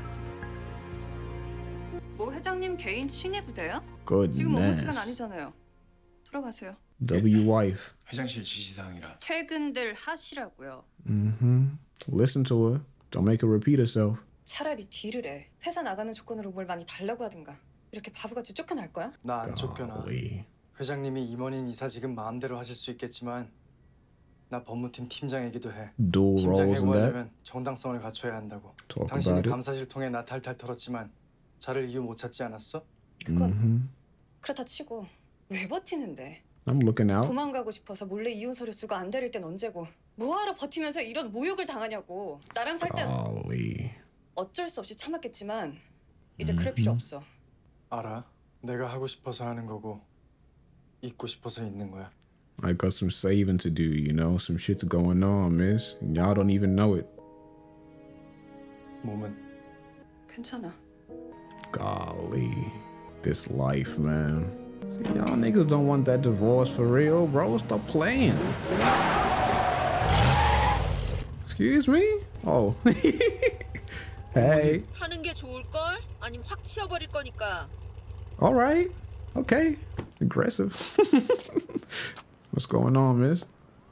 뭐 회장님 개인 친해 부대요? 지금 업무 시간 Goodness. 아니잖아요. 들어가세요. W wife. 회장실 지시 사항이라. 퇴근들 하시라고요. Listen to her. Don't make her repeat herself. 차라리 딜을 해. 회사 나가는 조건으로 뭘 많이 달라고 하든가. 이렇게 바보같이 쫓겨날 거야? 나 안 쫓겨나. Golly. 회장님이 임원인 이사직은 마음대로 하실 수 있겠지만 나 법무팀 팀장이기도 해. Dual 팀장 roles and that. 해고하려면 정당성을 갖춰야 한다고. Talk 당신이 about it. 감사실 통해 나 탈탈 털었지만 자를 이유 못 찾지 않았어? 그렇다 치고 왜 버티는데? I'm looking out. 도망가고 싶어서 몰래 이혼 서류 쓰고 안 데릴 땐 언제고 뭐하러 버티면서 이런 모욕을 당하냐고. 나랑 살 땐 Golly. 어쩔 수 없이 참았겠지만 이제 그럴 필요 없어. 알아. 내가 하고 싶어서 하는 거고 있고 싶어서 있는 거야. I got some saving to do, you know? Some shit's going on, miss. And y'all don't even know it. 몸은 괜찮아. Golly. This life, man. See, y'all niggas don't want that divorce for real, bro. Stop playing. Excuse me? Oh. Hey. 하는 게 좋을 걸? 아니면 확 치워버릴 거니까. All right. Okay. Aggressive. What's going on, miss?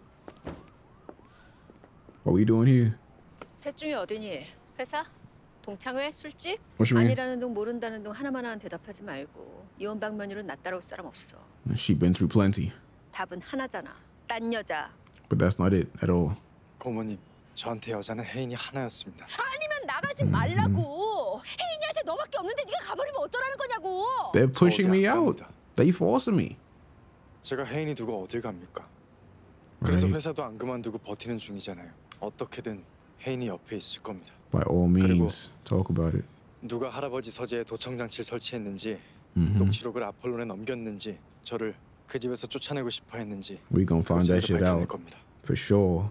What we doing here? 셋 중에 어디니? 회사? 동창회? 술집? What you mean? 아니라는 둥 모른다는 둥 하나만 대답하지 말고 이혼 방면으로는 나 따라올 사람 없어. She been through plenty. 답은 하나잖아. 딴 여자. But that's not it at all. 고모님, 저한테 여자는 혜인이 하나였습니다. 아니면 나가지 말라고. 혜인이한테 너밖에 없는데 네가 가버리면 어쩌라는 거냐고. They're pushing me out. They forcing me. 제가 혜인이 두고 어딜 갑니까? 그래서 Right. 회사도 안 그만두고 버티는 중이잖아요. 어떻게든 혜인이 옆에 있을 겁니다. By all means, talk about it. 누가 할아버지 서재에 도청장치를 설치했는지, Mhm. 녹취록을 아폴론에 넘겼는지, 저를 그 집에서 쫓아내고 싶어 했는지 We gonna find that shit 밝혀낼 out 겁니다. for sure.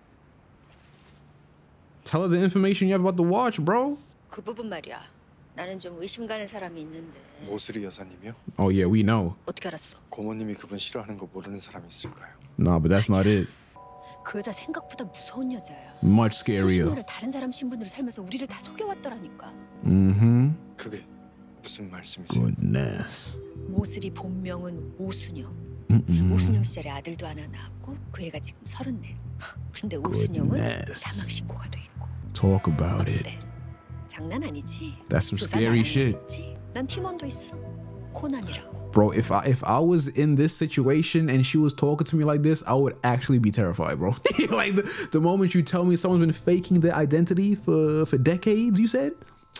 Tell her the information you have about the watch, bro. 그 부분 말이야. 나는 좀 의심 가는 사람이 있는데. 모슬이 여사님이요? Oh yeah, we know. 어떻게 알았어? 고모님이 그분 싫어하는 거 모르는 사람이 있을까요? Nah, but that's not it. 그 여자 생각보다 무서운 여자야. Much 수십 scarier. 년을 다른 사람 신분으로 살면서 우리를 다 속여왔더라니까. Mm-hmm. 그게 무슨 말씀이세요? Goodness. 모슬이 본명은 오순영. Mm-mm. 오순영 시절에 아들도 하나 낳았고 그 애가 지금 34. 근데 오순영은 Goodness. 사망 신고가 돼 있고. Talk about it. 장난 아니지. That's some 조사 scary 나가는 shit. 거 있지? 난 팀원도 있어. 코난이라고. Bro, if I was in this situation and she was talking to me like this, I would actually be terrified, bro. Like the moment you tell me someone's been faking their identity for decades, you said?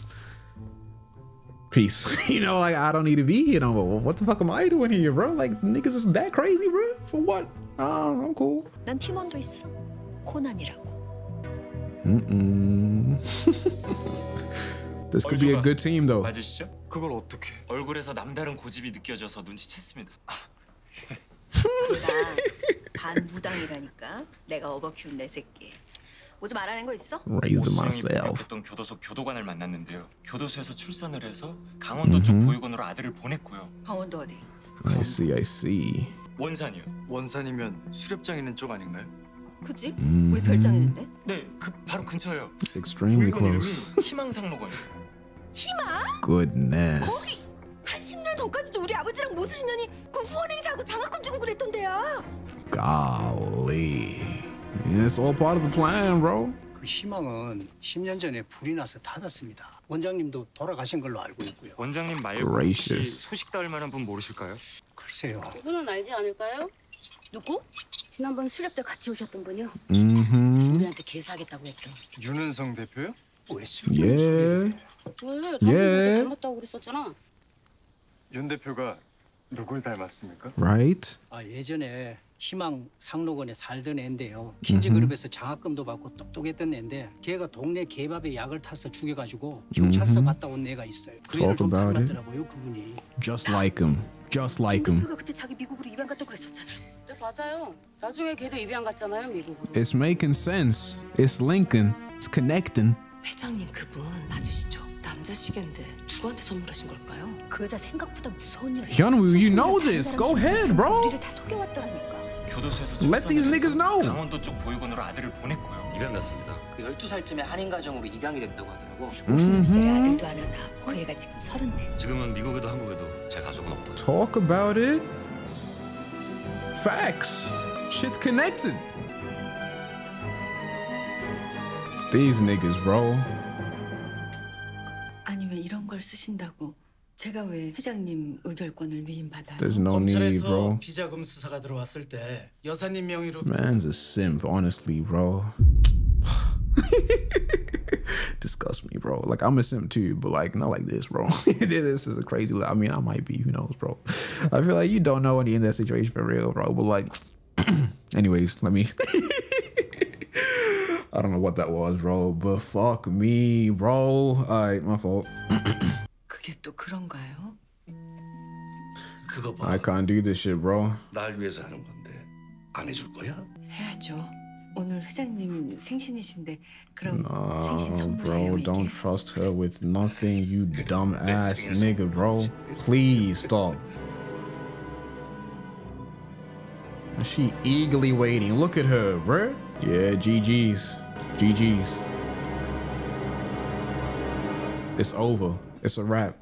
Peace. You know, like I don't need to be here no more. What the fuck am I doing here, bro? Like niggas is that crazy, bro? For what? I'm cool. 난 팀원도 있어. 코난이라고. This could be a good team though. 맞으시죠? 그걸 어떻게? 얼굴에서 남다른 고집이 느껴져서 눈치챘습니다. 반무당이라니까. 내가 업어 키운 내 새끼. 뭐 좀 알아낸 거 있어? Raised myself. 부탁했던 교도소 교도관을 만났는데요. 교도소에서 출산을 해서 강원도 쪽 보육원으로 아들을 보냈고요. 강원도 어디? I see. 원산이요. 원산이면 수렵장 있는 쪽 아닌가요? 그지? 우리 별장 있는데? 네, 그 바로 근처예요. Extremely 보육원 이름이 close. 희망상록원이에요. 희망? Goodness. 한 10년 전까지도 우리 아버지랑 모슬이년이 그 후원 행사하고 장학금 주고 그랬던데요. Golly. Yeah, it's all part of the plan, bro. 그 희망은 10년 전에 불이 나서 닫았습니다. 원장님도 돌아가신 걸로 알고 있고요. 원장님 말고 혹시 Gracious. 소식 닿을 만한 분 모르실까요? 글쎄요. 이분은 알지 않을까요? 누구? 지난번 수렵 때 같이 오셨던 분이요. Mm-hmm. 우리한테 개사하겠다고 했던. 윤은성 대표요? 왜 Yeah. 왜? 예. 닮았다고 그랬었잖아. 윤 대표가 누굴 닮았습니까? Right? 아 예전에 희망 상록원에 살던 애인데요. 킨즈그룹에서 장학금도 받고 똑똑했던 애인데 걔가 동네 개밥에 약을 타서 죽여가지고 경찰서 갔다 온 애가 있어요. 그 애를 좀 닮았더라고요, 그분이. Just like him. Just like him. 그가 그때 자기 미국으로 입양 갔다고 그랬었잖아요. 네, 맞아요. 나중에 걔도 입양 갔잖아요, 미국으로. It's making sense. It's linking. It's connecting. 회장님 그분 맞으시죠? 남자시겠는데 누구한테 선물하신 걸까요? 그 여자 생각보다 무서운 여자. Hyunwoo, you know this. Go ahead, bro. 우리를 다 속여왔더라니까. 교도소에서 Let these niggas know. 강원도 쪽 보육원으로 아들을 보냈고요. 입양 갔습니다. 그 12살쯤에 한인 가정으로 입양이 됐다고 하더라고. 50살의 아들도 하나 낳고 그 애가 지금 34. 지금은 미국에도 한국에도 제 가족은 없고요. Talk about it. Facts. Shit's connected. These niggas, bro. 아니 왜 이런 걸 쓰신다고? 제가 왜 회장님 의결권을 위임받아요? There's no need, bro. 비자금 수사가 들어왔을 때 여사님 명의로 Man's a simp, honestly, bro. Disgust me, bro. Like, I'm a simp too, but like, not like this, bro. This is a crazy. I mean, I might be. Who knows, bro? I feel like you don't know any in that situation for real, bro. But like, anyways, let me. I don't know what that was, bro. But fuck me, bro. Alright, my fault. 그게 또 그런가요? 그거 봐. I can't do this shit, bro. 날 위해서 하는 건데 안 해줄 거야? 해야죠. 오늘 회장님 생신이신데 그럼 Nah, 생신 선물이에요 bro. 이게. Don't trust her with nothing, you dumb ass nigga, bro. Please stop. She eagerly waiting. Look at her, bro. Yeah, GG's. GG's. It's over. It's a wrap.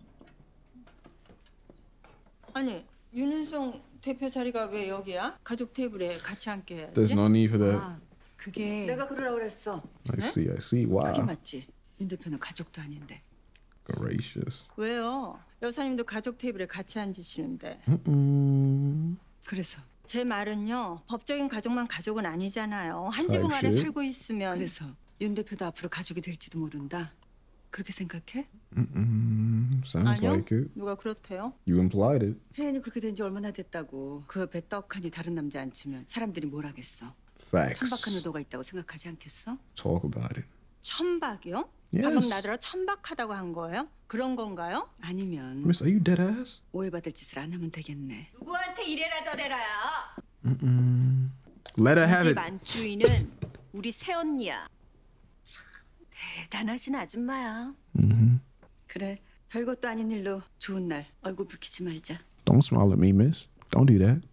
아니 윤은성 대표 자리가 왜 여기야? 가족 테이블에 같이 앉게 해야지. There's no need for that. 아, 그게 내가 그러라고 그랬어. I see. I see. 그게 Wow. 맞지. 윤 대표는 가족도 아닌데. Gracious. 왜요? 여사님도 가족 테이블에 같이 앉으시는데. 그래서 제 말은요. 법적인 가족만 가족은 아니잖아요. 한 지붕 아래 사실? 살고 있으면. 그래서 윤 대표도 앞으로 가족이 될지도 모른다. 그렇게 생각해? Sounds 아니요. like it. 누가 그렇대요? You implied it. 혜연이 그렇게 된 지 얼마나 됐다고. 그 옆에 떡하니 다른 남자 앉히면 사람들이 뭘 하겠어. Facts. 천박한 의도가 있다고 생각하지 않겠어? Talk about it. 천박이요? Yes. 방금 나더러 천박하다고 한 거예요? 그런 건가요? 아니면 Miss, are you dead ass? 오해받을 짓을 안 하면 되겠네. 누구한테 이래라 저래라야. Let her have 이 집 it. 안주인은 우리 새언니야. 참 대단하신 아줌마야. 그래. 별것도 아닌 일로 좋은 날 얼굴 붉히지 말자. Don't smile at me, miss. Don't do that.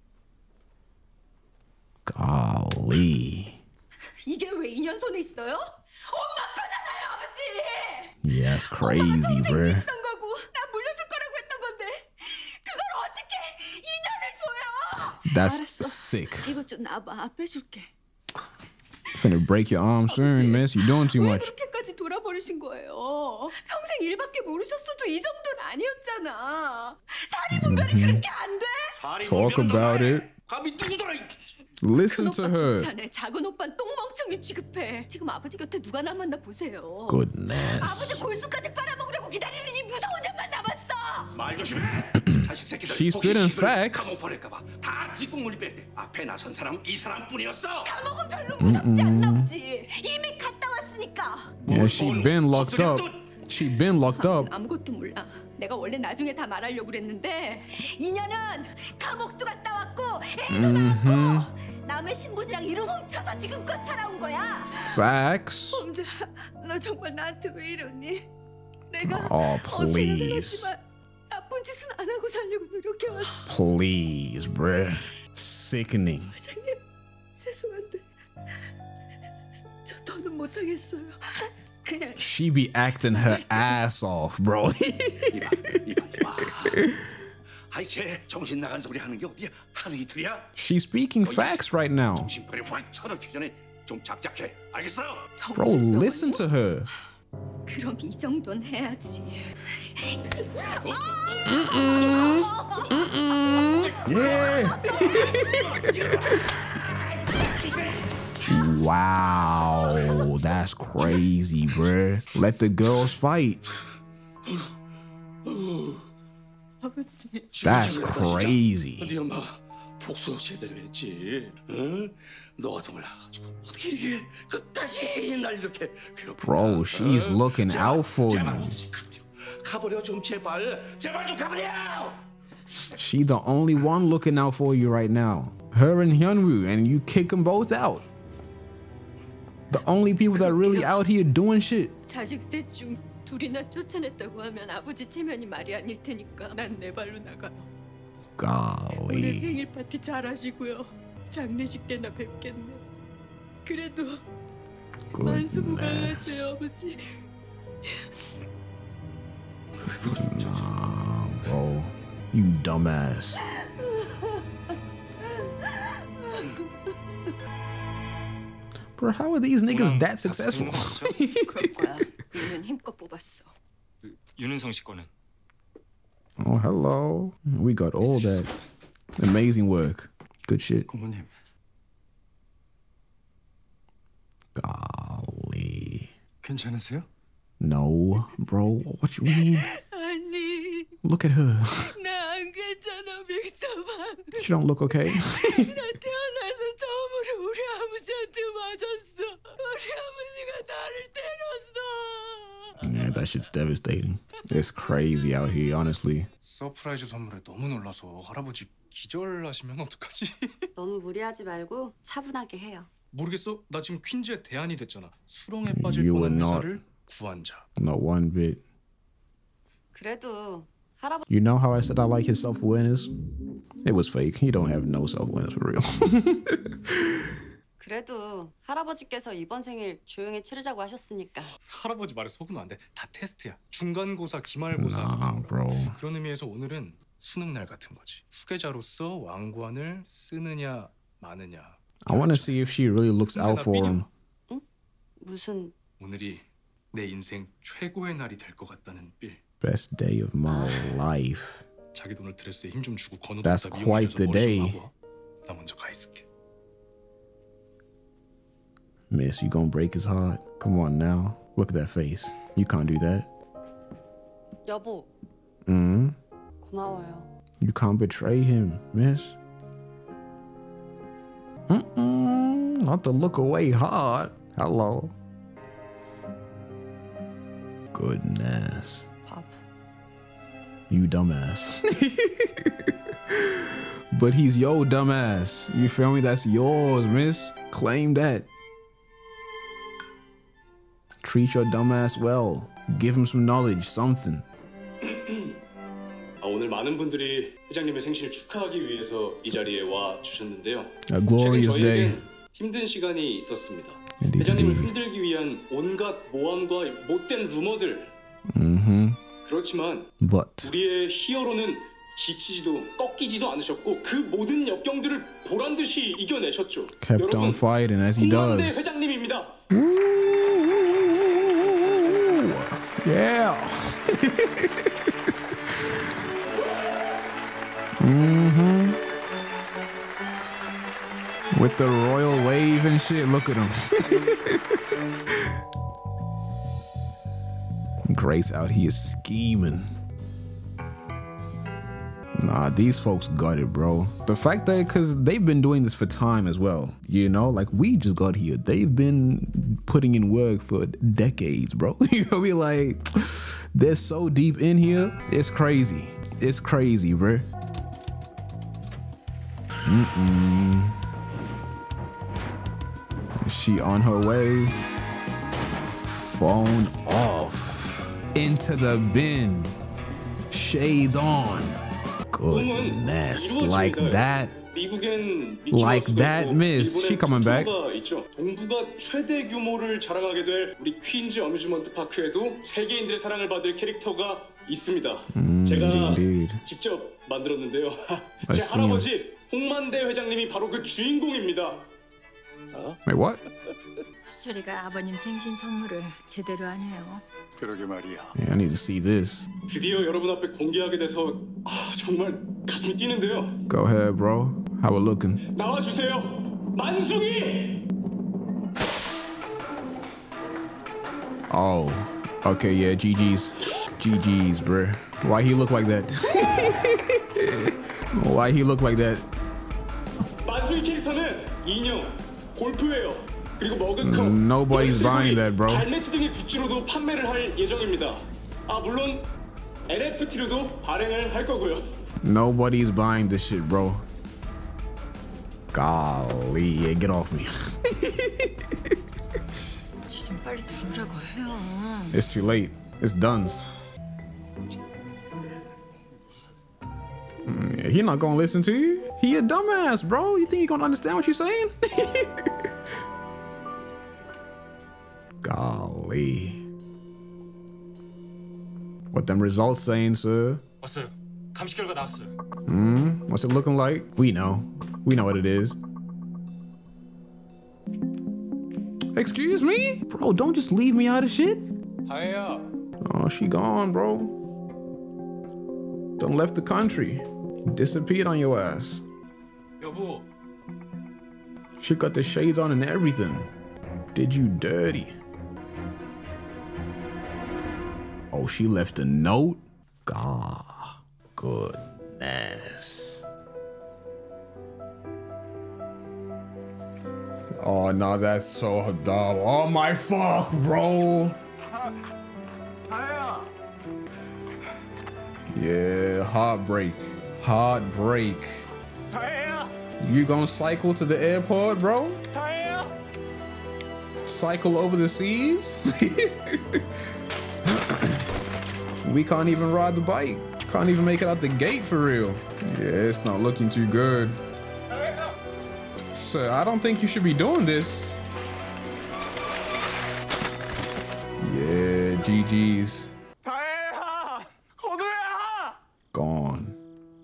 Golly. 이게 왜 인연 손에 있어요? 엄마 거잖아요, 아버지. Yeah, that's crazy, bro. 비슷한 거고 나 물려줄 거라고 했던 건데 그걸 어떻게 인연을 줘요? That's 알았어. sick. 이것 좀 놔봐. 빼줄게. Finna break your arm soon, miss. You're doing too 왜 much. 그렇게까지 돌아버리신 거예요? 평생 일밖에 모르셨어도 이 정도는 아니었잖아. 사리 분별이 그렇게 안 돼? Talk about it. 감히 누구더라? Listen to her. 자네 작은 오빠는 똥멍청이 취급해. 지금 아버지 곁에 누가 남았나 보세요. Goodness. 아버지 골수까지 빨아먹으려고 기다리는 이 무서운 년만 남았어. 말 조심해. 자식 새끼들. She's spitting facts. 감옥 보낼까봐 다 뒷공문이 앞에 나선 사람 이 사람뿐이었어. 감옥은 별로 무섭지 않나 보지. 이미 갔다 왔으니까. Yeah, she been locked up. She been locked up. 아무것도 몰라. 내가 원래 나중에 다 말하려고 그랬는데 인연은 감옥도 갔다 왔고 애도 낳았고 남의 신분이랑 이름 훔쳐서 지금껏 살아온 거야. Facts. 범자, 너 정말 나한테 왜 이러니? 내가 Oh, 없이는 please. 살았지만 나쁜 짓은 안 하고 살려고 노력해왔어. Please, bruh. Sickening. 회장님, 죄송한데 저 더는 못하겠어요. 그냥 She be acting her ass off, bro. 아이 쟤 정신 나간 소리 하는 게 어디야? 하루 이틀이야? She's speaking facts right now. 정신병에 확 쳐넣기 전에 좀 작작해. 알겠어? Bro, listen to her. 그럼 이 정도는 해야지. Yeah. Wow, that's crazy, bruh. Let the girls fight. 아버지. That's crazy. 네 엄마 복수 제대로 했지. 응? 너 같은 걸 나가지고 어떻게 이렇게 끝까지 날 이렇게 괴롭혀? Bro, she's looking out for you. 가버려 좀 제발 좀 가버려. She's the only one looking out for you right now. Her and Hyunwoo, and you kick them both out. The only people that are really out here doing shit. 자식 셋 중 둘이나 쫓아냈다고 하면 아버지 체면이 말이 아닐 테니까 난 내 발로 나가요. 오늘 Golly. 생일 파티 잘 하시고요. 장례식 때나 뵙겠네. 그래도 만수무 갈랐어요, 아버지. Nah, bro. You dumbass. Bro, how are these niggas that successful? 그럴 거야. 얘는 힘껏 뽑았어. 윤은성 씨 거는. Oh, hello. We got all that. Amazing work. Good shit. 고모님. Golly. 괜찮으세요? No, bro. What you mean? 아니. Look at her. 나 안 괜찮아, 믹서방. She don't look okay. 나 태어나서 처음으로 우리 아버지한테 맞았어. 우리 아버지가 나를 때렸어. Yeah, that shit's devastating. It's crazy out here, honestly. 서프라이즈 선물에 너무 놀라서 할아버지 기절하시면 어떡하지? 너무 무리하지 말고 차분하게 해요. 모르겠어. 나 지금 퀸즈의 대안이 됐잖아. 수렁에 빠질 You were 뻔한 not. 회사를 구한 자. Not one bit. 그래도 할아버지 You know how I said I like his self-awareness? It was fake. He don't have no self-awareness for real. 그래도 할아버지께서 이번 생일 조용히 치르자고 하셨으니까. 할아버지 말에 속으면 안 돼. 다 테스트야. 중간고사, 기말고사 Nah, 같은 거. bro. 그런 의미에서 오늘은 수능날 같은 거지. 후계자로서 왕관을 쓰느냐 마느냐. I want to see if she really looks out for him. 무슨 오늘이 내 인생 최고의 날이 될 것 같다는 빌. Best day of my life. 자기 돈을 드레스에 힘 좀 주고 건우 That's 다 quite the day. 나 먼저 가 있을게. Miss, you gonna break his heart? Come on now. Look at that face. You can't do that. 여보 고마워요. You can't betray him, miss. Not to look away hard. Hello. Goodness. 바보. You dumbass. But he's your dumbass. You feel me? That's yours, miss. Claim that. Treat your dumbass well. Give him some knowledge, something. 오늘 많은 분들이 회장님의 생신을 축하하기 위해서 이 자리에 와 주셨는데요. A glorious day. 힘든 시간이 있었습니다. Indeed, 회장님을 indeed. 흔들기 위한 온갖 모함과 못된 루머들. 그렇지만 But 우리의 히어로는 지치지도 꺾이지도 않으셨고 그 모든 역경들을 보란 듯이 이겨내셨죠. kept on fighting as he 홍만대 does. 회장님입니다. Yeah. With the royal wave and shit, look at him. Grace out here scheming. Nah, these folks got it, bro. The fact that, because they've been doing this for time as well, you know, like we just got here. They've been putting in work for decades, bro. You know, we like, they're so deep in here. It's crazy. It's crazy, bro. She on her way. Phone off. Into the bin. Shades on. Goodness, like that. 미국엔 Like that, miss. She coming back. 있죠. 동부가 최대 규모를 자랑하게 될 우리 퀸즈 어뮤즈먼트 파크에도 세계인들의 사랑을 받을 캐릭터가 있습니다. 제가 indeed. 직접 만들었는데요. 제 see 할아버지 홍만대 회장님이 바로 그 주인공입니다. Wait, what? 수철이가 아버님 생신 선물을 제대로 안 해요. 그러게 말이야. Yeah, I need to see this. 드디어 여러분 앞에 공개하게 돼서 정말 가슴이 뛰는데요. Go ahead, bro. How it looking? 나와주세요. 만숙이! Oh, okay, yeah, GG's. GG's, bruh. Why he look like that? Why he look like that? 인형, 골프웨어, 그리고 머그컵, Nobody's buying that, bro. 발매트 등의 굿즈로도 판매를 할 예정입니다. 아 물론 NFT로도 발행을 할 거고요. Nobody's buying this shit, bro. Golly, yeah, get off me. 좀 빨리 들어오라고 해요. It's too late. It's done. Yeah, he not gonna listen to you. He a dumbass, bro. You think he gonna understand what you're saying? Golly. What them results saying, sir? 왔어요. 감시 결과 나왔어요. What's it looking like? We know. We know what it is. Excuse me? Bro, don't just leave me out of shit. 다혜야. Oh, she gone, bro. Done left the country. Disappeared on your ass. 여보. She got the shades on and everything. Did you dirty? Oh, she left a note? God, goodness. Oh, no, that's so dumb. Oh, my fuck, bro. Yeah, heartbreak. Heartbreak. You gonna cycle to the airport, bro? Cycle over the seas? We can't even ride the bike. Can't even make it out the gate for real. Yeah, it's not looking too good. Sir, I don't think you should be doing this. Yeah, GG's. Gone.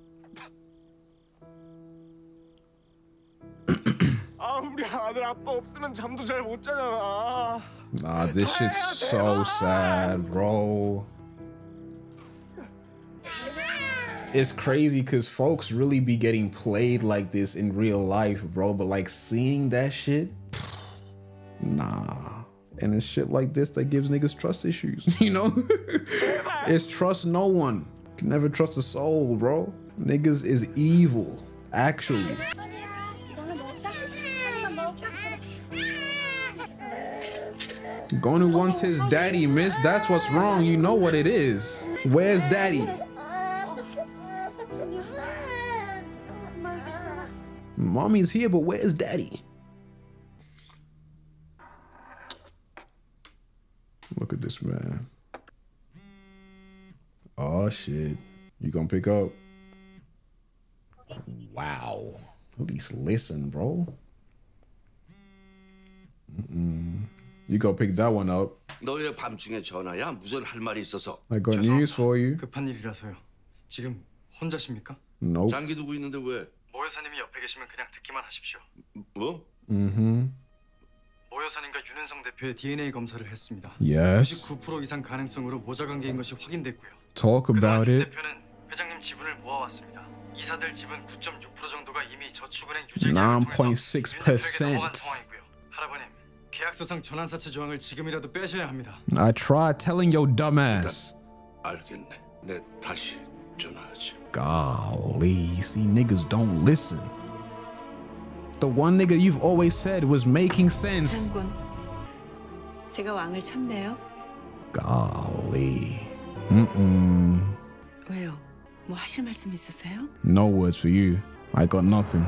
우리 아들 아빠 없으면 잠도 잘 못 자잖아. Nah, this shit's so sad, bro. It's crazy because folks really be getting played like this in real life, bro. But like seeing that shit, nah. And it's shit like this that gives niggas trust issues, you know? It's trust no one. Can never trust a soul, bro. Niggas is evil, actually. Gonu wants his daddy, miss. That's what's wrong. You know what it is. Where's daddy? Mommy's here, but where's daddy? Look at this man. Oh shit. You gonna pick up? Wow. At least listen, bro. You go pick that one up. 너 왜 밤중에 전화야? 무슨 할 말이 있어서? I got news for you. 급한 일이라서요. 지금 혼자십니까? Nope. 장기 두고 있는데 왜? 모 여사님이 옆에 계시면 그냥 듣기만 하십시오. 뭐? 모 여사님과 윤은성 대표의 DNA 검사를 했습니다. Yes. 99% 이상 가능성으로 모자 관계인 것이 확인됐고요. Talk about it. 대표는 회장님 지분을 모아왔습니다. 이사들 지분 9.6% 정도가 이미 저축은행 유질 9.6%. 할아버님, 계약서상 전환사채 조항을 지금이라도 빼셔야 합니다. I tried telling your dumbass. 알겠네. 내 다시 전화하지. Golly, see, niggas don't listen. The one nigga you've always said was making sense. 장군, 제가 왕을 찾네요. Golly. 왜요? 뭐 하실 말씀 있으세요? No words for you. I got nothing.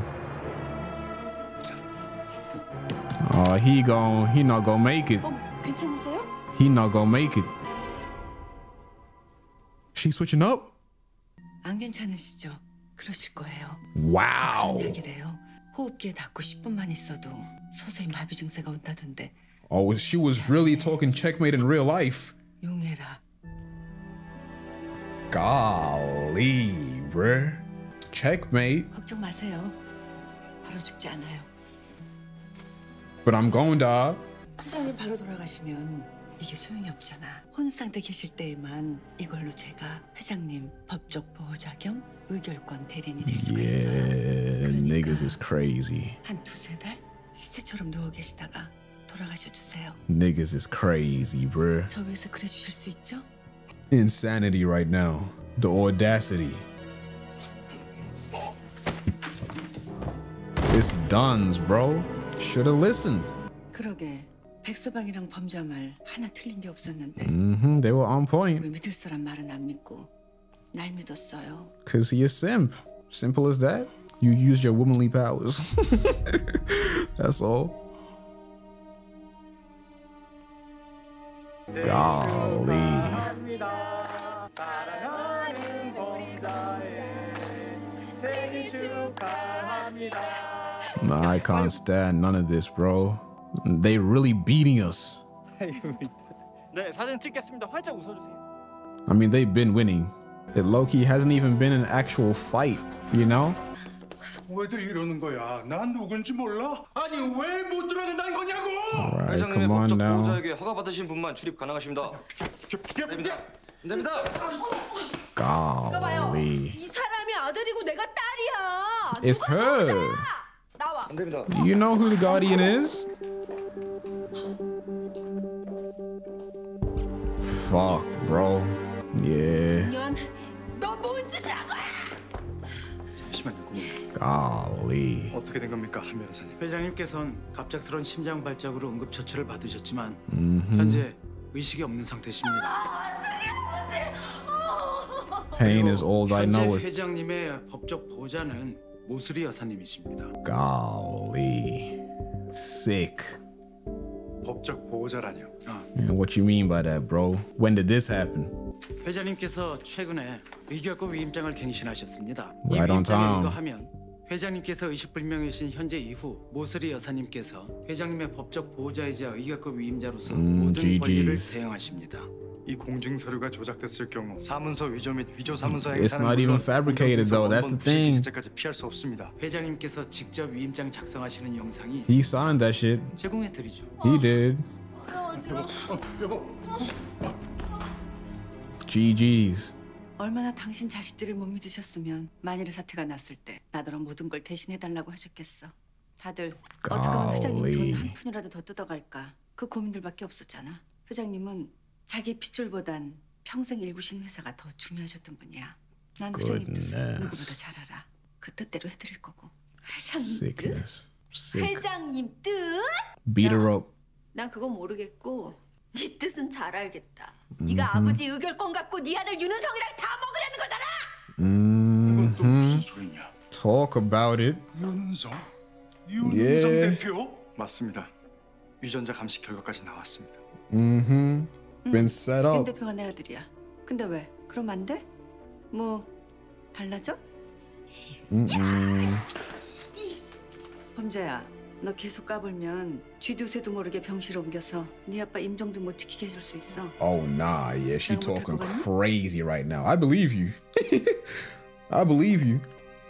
He not gonna make it. 괜찮으세요? He not gonna make it. She switching up? 안 괜찮으시죠? 그러실 거예요. Wow. 그런 얘기래요. 호흡기에 닿고 10분만 있어도 서서히 마비 증세가 온다던데. Oh, she was really talking checkmate in real life. 용해라. Golly, bruh. Checkmate. 걱정 마세요. 바로 죽지 않아요. But I'm going to. 회장님 바로 돌아가시면 이게 소용이 없잖아. 혼 상태 계실 때에만 이걸로 제가 회장님 법적 보호자 겸 의결권 대리인이 될 수가 있어요. Yeah, niggas is crazy. 한 두세 달 시체처럼 누워 계시다가 돌아가셔 주세요. Niggas is crazy, bruh. 저 위해서 그래 주실 수 있죠? Insanity right now. The audacity. This Duns, bro. Should've listened. 그러게. 백서방이랑 범자 말 하나 틀린 게 없었는데. They were on point. 왜 믿을 사람 말은 안 믿고 날 믿었어요. Cause he is simp. Simple as that. You used your womanly powers. That's all. Golly. Nah, I can't stand none of this, bro. They really beating us. 네, 사진 찍겠습니다. 활짝 웃어주세요. I mean, they've been winning. It low-key hasn't even been an actual fight, you know? 왜들 이러는 거야? 난 누군지 몰라? 아니 왜 못 들어간다는 거냐고? Alright, 회장님의 come on 법적 now. 보호자에게 허가 받으신 분만 출입 가능하십니다. 됩니다. 됩니다. 이거 봐요. Golly. 이 사람이 아들이고 내가 딸이야. It's 누가 her. 보호자야? 나와. 안 됩니다. You know who the guardian is? Fuck, bro. Yeah. 너뭔 짓을 한 거야? 잠시만요, 고모님. Golly. 어떻게 된 겁니까, 한 변호사님? 회장님께서는 갑작스런 심장 발작으로 응급처치를 받으셨지만 Mhm. 현재 의식이 없는 상태십니다. Pain is all I know. 현재 회장님의 법적 보호자는 모슬이 여사님이십니다. Golly. Sick. 법적 보호자라뇨? And what you mean by that, bro? When did this happen? 회장님께서 최근에 의결권 위임장을 갱신하셨습니다. 이 Right on 위임장에 time. 이거하면 회장님께서 의식불명이신 현재 이후 모슬이 여사님께서 회장님의 법적 보호자이자 의결권 위임자로서 모든 권리를 GGs. 대행하십니다. 이 공증 서류가 조작됐을 경우 사문서 위조 및 위조 사문서 It's 행사는 not even 물론 fabricated though. That's the thing. 실제까지 피할 수 없습니다. 회장님께서 직접 위임장 작성하시는 영상이 He 있습니다. signed that shit. 제공해드리죠. He did. 여보. GGs. 얼마나 당신 자식들을 못 믿으셨으면 만일의 사태가 났을 때 나더러 모든 걸 대신해달라고 하셨겠어. 다들 어떻게 하면 회장님 돈 Golly. 한 푼이라도 더 뜯어갈까 그 고민들밖에 없었잖아. 회장님은 자기 핏줄보단 평생 일구신 회사가 더 중요하셨던 분이야. 난 회장님 뜻을 Goodness. 누구보다 잘 알아. 그 뜻대로 해드릴 거고. 회장님 뜻? Sickness. Sick. 회장님 뜻? Beat her up. 난 그건 모르겠고 네 뜻은 잘 알겠다. 네가 아버지 의결권 갖고 네 아들 윤은성이랑 다 먹으려는 거잖아. 또 무슨 소리냐? Talk about it. 윤은성? Yeah. 윤은성 대표? 맞습니다. 유전자 감식 결과까지 나왔습니다. Been set 윤 up. 대표가 내 아들이야. 근데 왜? 그럼 안 돼? 뭐 달라져? 범죄야, 너 계속 까불면 쥐도 새도 모르게 병실 옮겨서 네 아빠 임종도 못 지키게 해줄 수 있어. Oh nah, yeah, she talking crazy right now. I believe you. I believe you.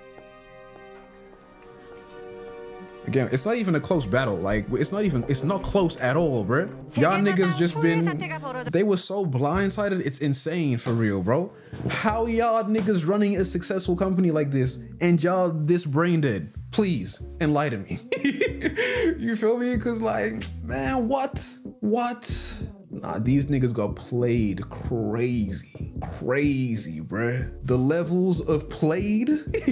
Again, it's not even a close battle. Like it's not close at all, bro. Y'all niggas just been, they were so blindsided. It's insane for real, bro. How y'all niggas running a successful company like this and y'all this brain dead? Please enlighten me. You feel me? Cause like, man, what? Nah, these niggas got played crazy, bruh. The levels of played,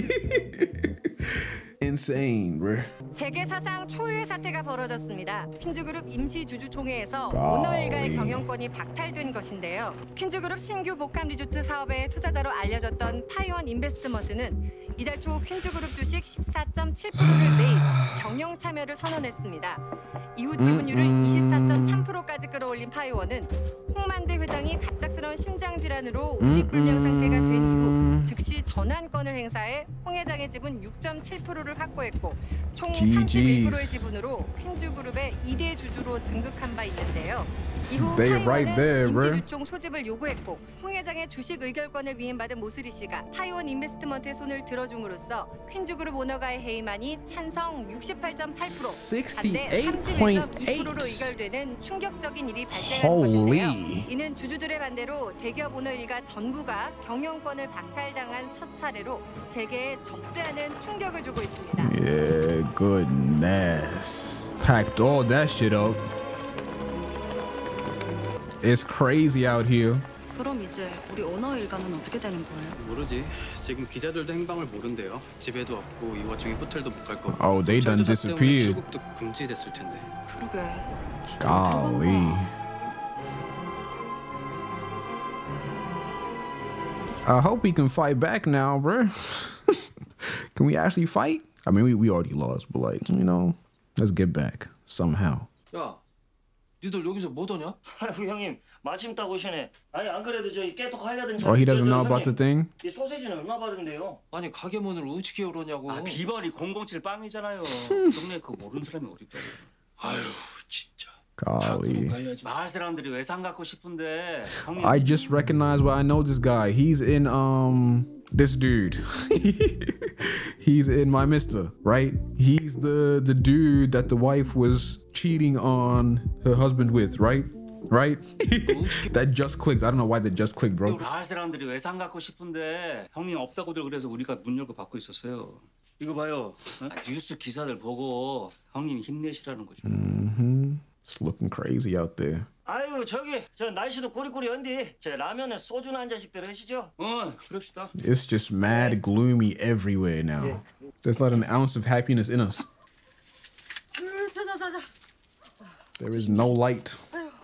insane, bruh. 재계 사상 초유의 사태가 벌어졌습니다. 퀸즈그룹 임시주주총회에서 golly. 오너 일가의 경영권이 박탈된 것인데요. 퀸즈그룹 신규 복합 리조트 사업의 투자자로 알려졌던 파이원 인베스트먼트는 이달 초 퀸즈그룹 주식 14.7%를 매입, 경영 참여를 선언했습니다. 이후 지분율을 24.3%까지 끌어올린 파이원은 홍만대 회장이 갑작스러운 심장 질환으로 의식불명 상태가 된 이후 즉시 전환권을 행사해 홍 회장의 지분 6.7%를 확보했고 총 31%의 지분으로 퀸즈그룹의 2대 주주로 등극한 바 있는데요. 이후 They right there, 파이원은 bro. 임시주총 소집을 요구했고 홍 회장의 주식 의결권을 위임받은 모스리 씨가 파이원 인베스트먼트의 손을 들어줌으로써 퀸즈그룹 오너가의 해임안이 찬성 68.8%, 반대 31.2%로 의결되는 충격적인 일이 발생한 것인데요. 이는 주주들의 반대로 대기업 오너 일가 전부가 경영권을 박탈당한 첫 사례로 재계에 적지 않은 충격을 주고 있습니다. Yeah, goodness. Packed all that shit up. It's crazy out here. 그럼 이제 우리 오너 일가는 어떻게 되는 거예요? 모르지. 지금 기자들도 행방을 모른대요. 집에도 없고 이 와중에 호텔도 못 갈 거고. Oh, they done disappeared. 출국도 금지됐을 텐데. 그러게. Golly. I hope we can fight back now, bro. Can we actually fight? I mean, we already lost, but like, you know, let's get back somehow. 야, 니들 여기서 뭐 하냐? 아이고 형님 마침 딱 오시네. 아니 안 그래도 저기 깨톡 하려던 Oh, he doesn't know about the thing? 이 소세지는 얼마 받은대요? 아니 가게 문을 어떻게 열었냐고. 아 비번이 007 빵이잖아요. 동네 그거 모르는 사람이 어딨다고. 아유 진짜. Golly. 마을 사람들이 외상 갖고 싶은데. 형님. I just recognize why I know this guy. He's in this dude. He's in My Mister, right? He's the dude that the wife was cheating on her husband with, right? Right? That just clicked. I don't know why that just clicked, bro. 마을 사람들이 외상 갖고 싶은데 형님 없다고들 그래서 우리가 문 열고 받고 있었어요. 이거 봐요. 어? 뉴스 기사들 보고 형님 힘내시라는 거죠. It's looking crazy out there. 아유 저기 저 날씨도 꾸리꾸리한데 저 라면에 소주나 한 잔씩 들으시죠? 그럽시다. It's just mad gloomy everywhere now. There's not an ounce of happiness in us. 자자자자. There is no light.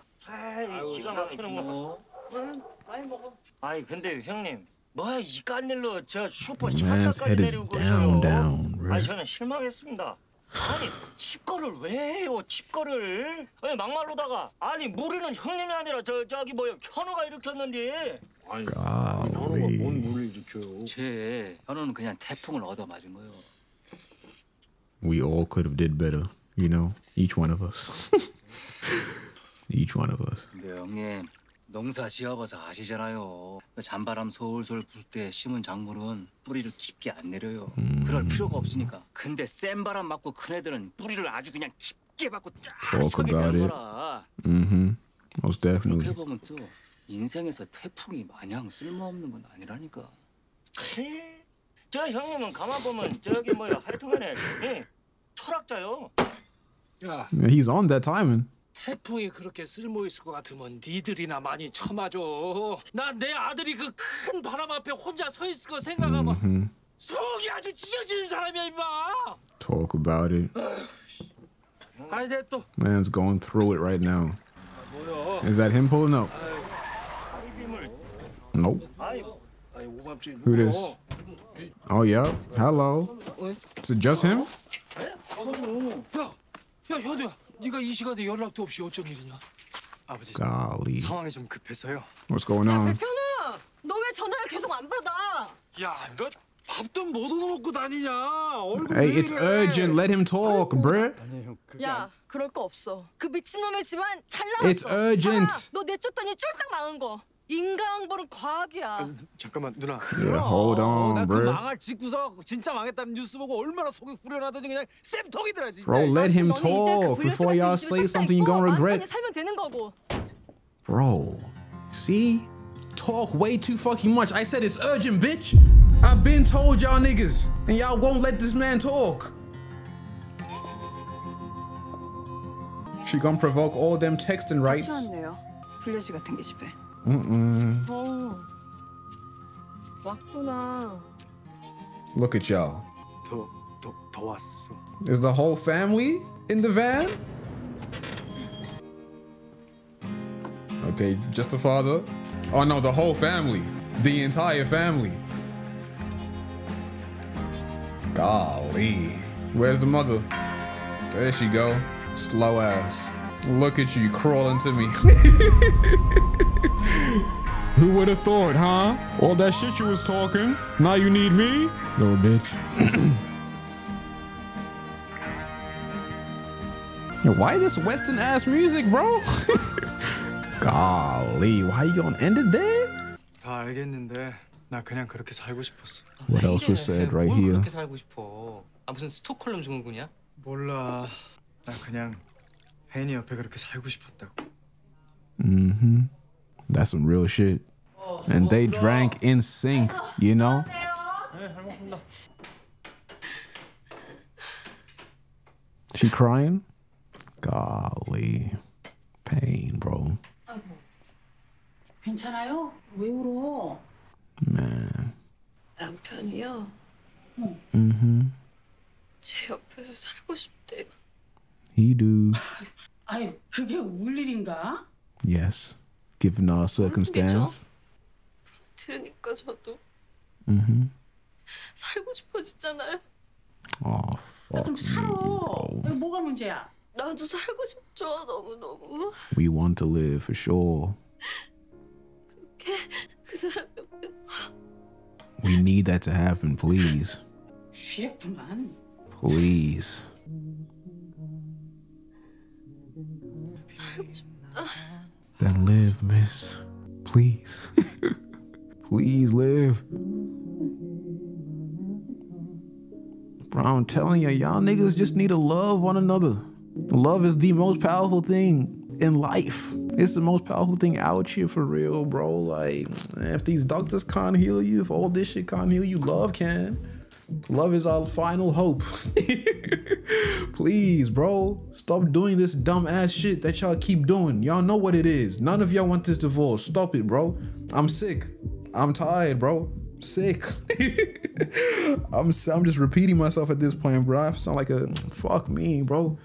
아이 기가 막히는 거. 많이 먹어. 아이 근데 형님 뭐야 이깟 일로 저 슈퍼 Man's 차까지 head is 내리고 down, 그러셔요. down, bro. 아니 저는 실망했습니다. 아니 칩거를 왜 해요 칩거를? 아니 막말로다가 아니 무리는 형님이 아니라 저기 뭐야 현우가 일으켰는데. 아니 Golly. 뭔 물을 일으켜요? 제 현우는 그냥 태풍을 얻어 맞은 거예요. We all could have did better, you know? Each one of us. Each one of us. 근데 형님 농사 지어봐서 아시잖아요. 그 잔바람 솔솔 불 때 심은 작물은 뿌리를 깊게 안 내려요. 그럴 필요가 없으니까. 근데 센 바람 맞고 큰 애들은 뿌리를 아주 그냥 깊게 받고 쫙 Talk 서게 about 되는 it. 거라. Most definitely. 그렇게 보면 또 인생에서 태풍이 마냥 쓸모없는 건 아니라니까. 저 형님은 가만 보면 저기 뭐야 하여튼간에 철학자요. 야, Yeah, he's on that timing. 태풍이 그렇게 쓸모 있을 것 같으면 니들이나 많이 쳐맞아. 난 내 아들이 그 큰 바람 앞에 혼자 서 있을 거 생각하면 속이 아주 찢어지는 사람이야 임마. Talk about it. 아니 내 또 Man's going through it right now. 뭐야? Is that him pulling up? Nope. Who this? Oh, yeah. Hello. Is it just him? 야 현우야, 네가 이 시간에 연락도 없이 어쩐 일이냐? 아버지 Golly. 상황이 좀 급해서요. What's going on? 백현우, 너 왜 전화를 계속 안 받아? 야, 너 밥도 못 얻어먹고 다니냐? Hey, it's urgent. Let him talk, bruh. 야, 그럴 거 없어. 그 미친놈의 집안 잘 나갔어. It's urgent. 너 내쫓더니 쫄딱 망한 거. 인간항보는 과학이야. 잠깐만 누나. Yeah, hold on, 나그 bruh. 망할 집구석 진짜 망했다는 뉴스 보고 얼마나 속이 후련하더니 그냥 쌤통이더라 진짜. Bro, let him talk before y'all say something you're gonna regret. 살면 되는 거고. Bro, see? Talk way too fucking much. I said it's urgent, bitch. I've been told y'all niggas, and y'all won't let this man talk. She gonna provoke all them texting rights. 같이 왔네요. 불려시 같은 게 집에. 왔구나. Look at y'all. 더 왔어. Is the whole family in the van? Okay, just the father? Oh no, the whole family. The entire family. Golly. Where's the mother? There she go. Slow ass. Look at you crawling to me. Who would have thought, huh? All that shit you was talking. Now you need me? Little bitch. Why this Western ass music, bro? Golly, why you gonna end it there? 다 알겠는데 나 그냥 그렇게 살고 싶었어. What else was said right 뭘 here? 그렇게 살고 싶어? 아 무슨 스톡홀름 증후군이야? 몰라. 나 그냥 혜인이 옆에 그렇게 살고 싶었다고. That's some real shit. And they drank in sync, you know? She crying? Golly. Pain, bro. 괜찮아요? 왜 울어? Man. 남편이요. 제 옆에서 살고 싶대요. He do. 아유, 그게 울 일인가? Yes. Given our circumstance. 들으니까 저도 살고 싶어지잖아요. Oh, 야, 그럼 살아. 이거 뭐가 문제야? 나도 살고 싶죠. 너무너무. We want to live for sure. 그 사람 옆에서. We need that to happen, please. 취했구만. Please. 살고 싶다. Then live, miss. Please. Please live. Bro, I'm telling you, y'all niggas just need to love one another. Love is the most powerful thing in life. It's the most powerful thing out here for real, bro. Like, if these doctors can't heal you, if all this shit can't heal you, love can. Love is our final hope. Please, bro, stop doing this dumb ass shit that y'all keep doing. Y'all know what it is. None of y'all want this divorce. Stop it, bro. I'm sick. I'm tired, bro. Sick. I'm just repeating myself at this point, bro. I sound like a fuck me, bro.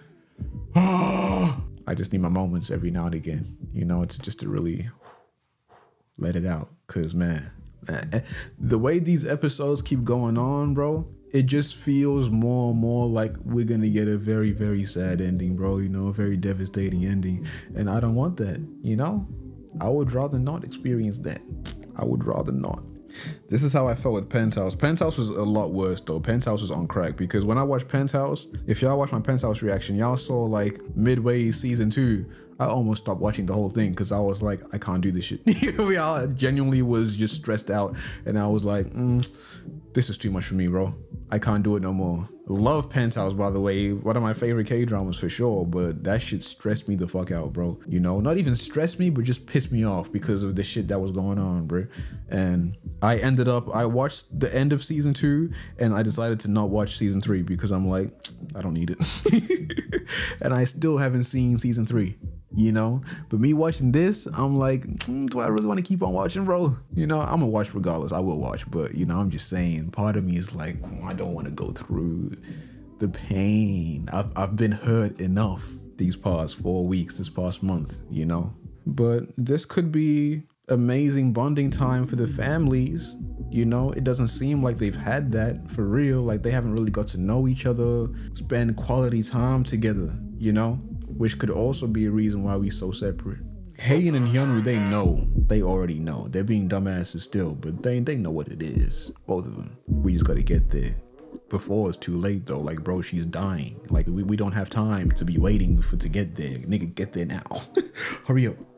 I just need my moments every now and again, you know, it's just to really let it out. Cause man, the way these episodes keep going on, bro, it just feels more and more like we're gonna get a very, very sad ending, bro. You know, a very devastating ending. And I don't want that, you know? I would rather not experience that. I would rather not. This is how I felt with Penthouse. Penthouse was a lot worse though. Penthouse was on crack because when I watched Penthouse, if y'all watched my Penthouse reaction, y'all saw like midway season 2, I almost stopped watching the whole thing because I was like, I can't do this shit. I genuinely was just stressed out and I was like, this is too much for me, bro. I can't do it no more. Love Penthouse, by the way. One of my favorite K-dramas for sure, but that shit stressed me the fuck out, bro. You know, not even stressed me, but just pissed me off because of the shit that was going on, bro. And I watched the end of season 2 and I decided to not watch season 3 because I'm like, I don't need it. And I still haven't seen season 3. You know, but me watching this, I'm like, do I really want to keep on watching, bro? You know, I'm gonna watch regardless. I will watch, but you know, I'm just saying, part of me is like, I don't want to go through the pain. I've been hurt enough these past 4 weeks, this past month, you know. But this could be amazing bonding time for the families. You know, it doesn't seem like they've had that for real. Like they haven't really got to know each other, spend quality time together, you know, which could also be a reason why we so separate. Haein and Hyunwoo, they already know. They're being dumbasses still, but they know what it is, both of them. We just gotta get there before it's too late though. Like, bro, she's dying. Like, we don't have time to be waiting to get there. Nigga, get there now. Hurry up.